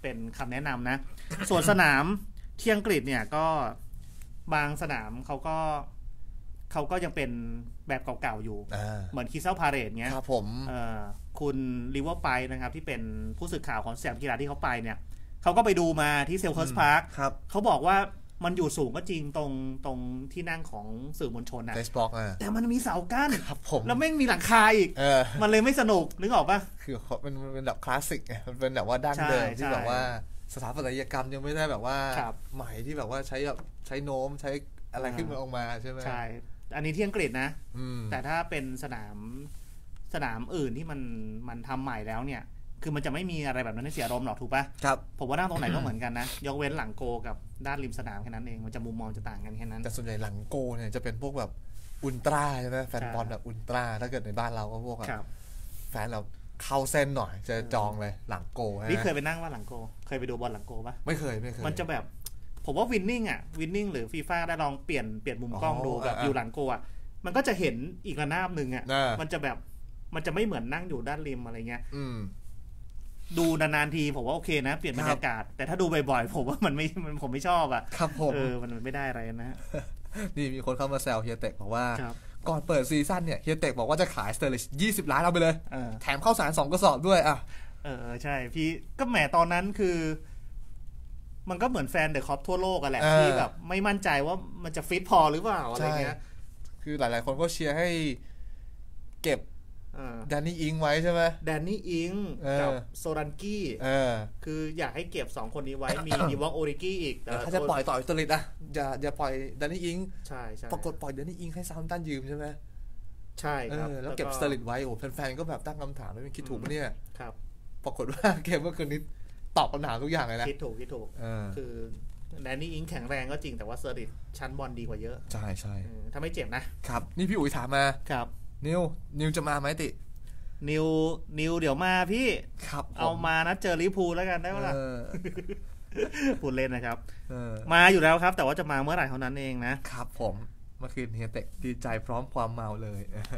Speaker 2: เป็นคำแนะนำนะ ส่วนสนามที่อังกฤษเนี่ยก็บางสนามเขาก็ยังเป็นแบบเก่าๆอยู่เหมือนคิสเซลพาเรตเงี้ย
Speaker 1: ครับผม
Speaker 2: คุณลิเวอร์ไปนะครับที่เป็นผู้สื่อข่าวของสยามกีฬาที่เขาไปเนี่ยเขาก็ไปดูมาที่เซลเคิร์สพาร์คเขาบอกว่ามันอยู่สูงก็จริงตรงที่นั่งของสื่อมวลชนนะแต่มันมีเสากั้นแล้วแม่งมีหลังคาอีกมันเลยไม่สนุกนึกออกปะ
Speaker 1: คือมันเป็นแบบคลาสสิกไงมันเป็นแบบว่าดั้งเดิมที่แบบว่าสถาปัตยกรรมยังไม่ได้แบบว่าใหม่ที่แบบว่าใช้โน้มใช้อะไรขึ้นมาออกมาใช่ไหม
Speaker 2: ใช่อันนี้ที่อังกฤษนะแต่ถ้าเป็นสนามอื่นที่มันทำใหม่แล้วเนี่ยคือมันจะไม่มีอะไรแบบนั้นให้เสียอารมณ์หรอกถูกปะ
Speaker 1: ครับ
Speaker 2: ผมว่านั่งตรงไหนก็เหมือนกันนะยกเว้นหลังโกกับด้านริมสนามแค่นั้นเองมันจะมุมมองจะต่างกันแค่นั้น
Speaker 1: แต่ส่วนใหญ่หลังโกเนี่ยจะเป็นพวกแบบอุลตร้าใช่ไหมแฟนบอลแบบอุลตร้าถ้าเกิดในบ้านเราก็พวกแฟนเราเข้าเส้นหน่อยจะจองเลยหลังโก
Speaker 2: นี่เคยไปนั่งว่าหลังโกเคยไปดูบอลหลังโกปะ
Speaker 1: ไม่เคย
Speaker 2: มันจะแบบผมว่าวินนิ่งหรือฟีฟ่าได้ลองเปลี่ยนมุมกล้องดูแบบอยู่หลังโกอ่ะมันก็จะเห็นอีกระนาบนึงอ่ะมันจะไม่เหมือนนั่งอยู่ด้านริมอะไรเงี้ยดูนานๆทีผมว่าโอเคนะเปลี่ยนบรรยากาศแต่ถ้าดูบ่อยๆผมว่าผมไม่ชอบอ่ะ
Speaker 1: ครับผม
Speaker 2: มันไม่ได้อะไรนะ
Speaker 1: นี่มีคนเข้ามาแซวเฮียเต็กบอกว่าก่อนเปิดซีซั่นเนี่ยเฮียเต็กบอกว่าจะขายสเตอร์ลิช20 ล้านเอาไปเลยแถมข้าวสาร2 กระสอบด้วยอ่ะ
Speaker 2: ใช่พี่ก็แหมตอนนั้นคือมันก็เหมือนแฟนเดอะคอปทั่วโลกอะแหละที่แบบไม่มั่นใจว่ามันจะฟิตพอหรือเปล่าอะไรเงี้ย
Speaker 1: คือหลายๆคนก็เชียร์ให้เก็บแดนนี่อิงไว้ใช่ไหม
Speaker 2: แดนนี่อิงกับโซรันกี้คืออยากให้เก็บ2คนนี้ไว้มีนิวอกโอริกี้อีก
Speaker 1: ถ้าจะปล่อยต่ออิตาลีนะอย่าปล่อยแดนนี่อิง
Speaker 2: ใช่
Speaker 1: ปรากฏปล่อยแดนนี่อิงให้ซาอุตันยืมใช่ไหม
Speaker 2: ใช่ครับ
Speaker 1: แล้วเก็บสเตอร์ลิชไว้โอ้แฟนๆก็แบบตั้งคำถามไม่คิดถูกปะเนี่ย
Speaker 2: ครับ
Speaker 1: ปรากฏว่าเกมเมื่อคืนนี้ตอบคำถามทุกอย่างเลยนะ
Speaker 2: คิดถูกคือแดนนี่อิงแข็งแรงก็จริงแต่ว่าเซอร์ลิชชั้นบอลดีกว่าเยอะ
Speaker 1: ใช่
Speaker 2: ถ้าไม่เจ็บ
Speaker 1: นะครับนี่พี่อุ๋ยถามมา
Speaker 2: ครับ
Speaker 1: นิวจะมาไหมติ
Speaker 2: นิวเดี๋ยวมาพี่เอามานะเจอลิเวอร์พูลแล้วกันได้ไหมล่ะพูดเล่นนะครับมาอยู่แล้วครับแต่ว่าจะมาเมื่อไหร่เท่านั้นเอง
Speaker 1: นะครับผมเมื่อคืนเฮียเตะดีใจพร้อมความเมาเลย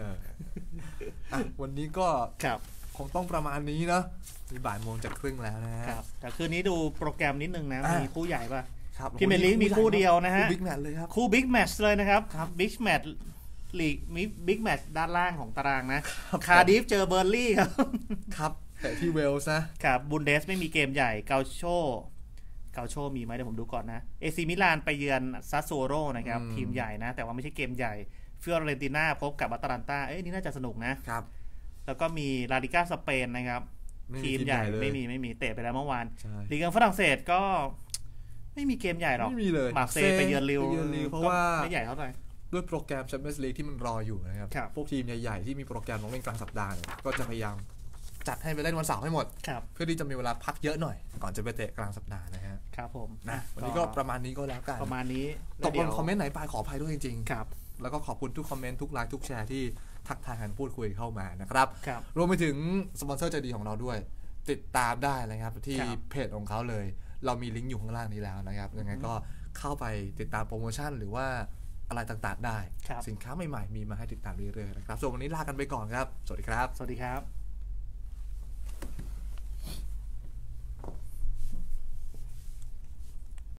Speaker 1: วันนี้ก็คงต้องประมาณนี้เนาะมีบ่ายโมงจะครึ่งแล้วนะครับ
Speaker 2: แต่คืนนี้ดูโปรแกรมนิดนึงนะมีคู่ใหญ่ป่ะพิเมลีกมีคู่เดียวนะฮะ
Speaker 1: บิ๊กแมตช์เลยครับ
Speaker 2: คู่บิ๊กแมตช์เลยนะครับบิ๊กแมตช์ลีกมีบิ๊กแมตช์ด้านล่างของตารางนะคาร์ดิฟเจอเบอร์ลี่
Speaker 1: ครับแต่ที่เวลส์
Speaker 2: นะครับบุนเดสไม่มีเกมใหญ่เกาโชมีไหมเดี๋ยวผมดูก่อนนะเอซีมิลานไปเยือนซัสโซโรนะครับทีมใหญ่นะแต่ว่าไม่ใช่เกมใหญ่ฟิออเรนติน่าพบกับอัตแลนตานี่น่าจะสนุกนะครับแล้วก็มีลาลิก้าสเปนนะครับทีมใหญ่ไม่มีเตะไปแล้วเมื่อวานลีกฝรั่งเศสก็ไม่มีเกมใหญ่หรอก
Speaker 1: ไม่มีเลย
Speaker 2: มาร์เซย์ไปเยือนลิว
Speaker 1: เพราะว่า
Speaker 2: ไม่ใหญ่เท่าไหร่
Speaker 1: ด้วยโปรแกรมแชมเปี้ยนส์ลีกที่มันรออยู่นะครับพวกทีมใหญ่ๆที่มีโปรแกรมลงเล่นกลางสัปดาห์ก็จะพยายามจัดให้ไปเล่นวันเสาร์ให้หมดเพื่อที่จะมีเวลาพักเยอะหน่อยก่อนจะไปเตะกลางสัปดาห์นะฮะ
Speaker 2: ครับผม
Speaker 1: นะวันนี้ก็ประมาณนี้ก็แล้วกัน
Speaker 2: ประมาณนี้
Speaker 1: ตกลงคอมเมนต์ไหนไปขออภัยด้วยจริงๆครับแล้วก็ขอบคุณทุกคอมเมนต์ทุกไลค์ทุกแชร์ที่ทักทายกันพูดคุยเข้ามานะครับรวมไปถึงสปอนเซอร์ใจดีของเราด้วยติดตามได้นะครับที่เพจของเขาเลยเรามีลิงก์อยู่ข้างล่างนี้แล้วนะครับยังไงก็เข้าไปติดตามโปรโมชั่นหรือว่าอะไรต่างๆได้สินค้าใหม่ๆมีมาให้ติดตามเรื่อยๆนะครับส่วนวันนี้ลากันไปก่อนครับสวัสดีครับ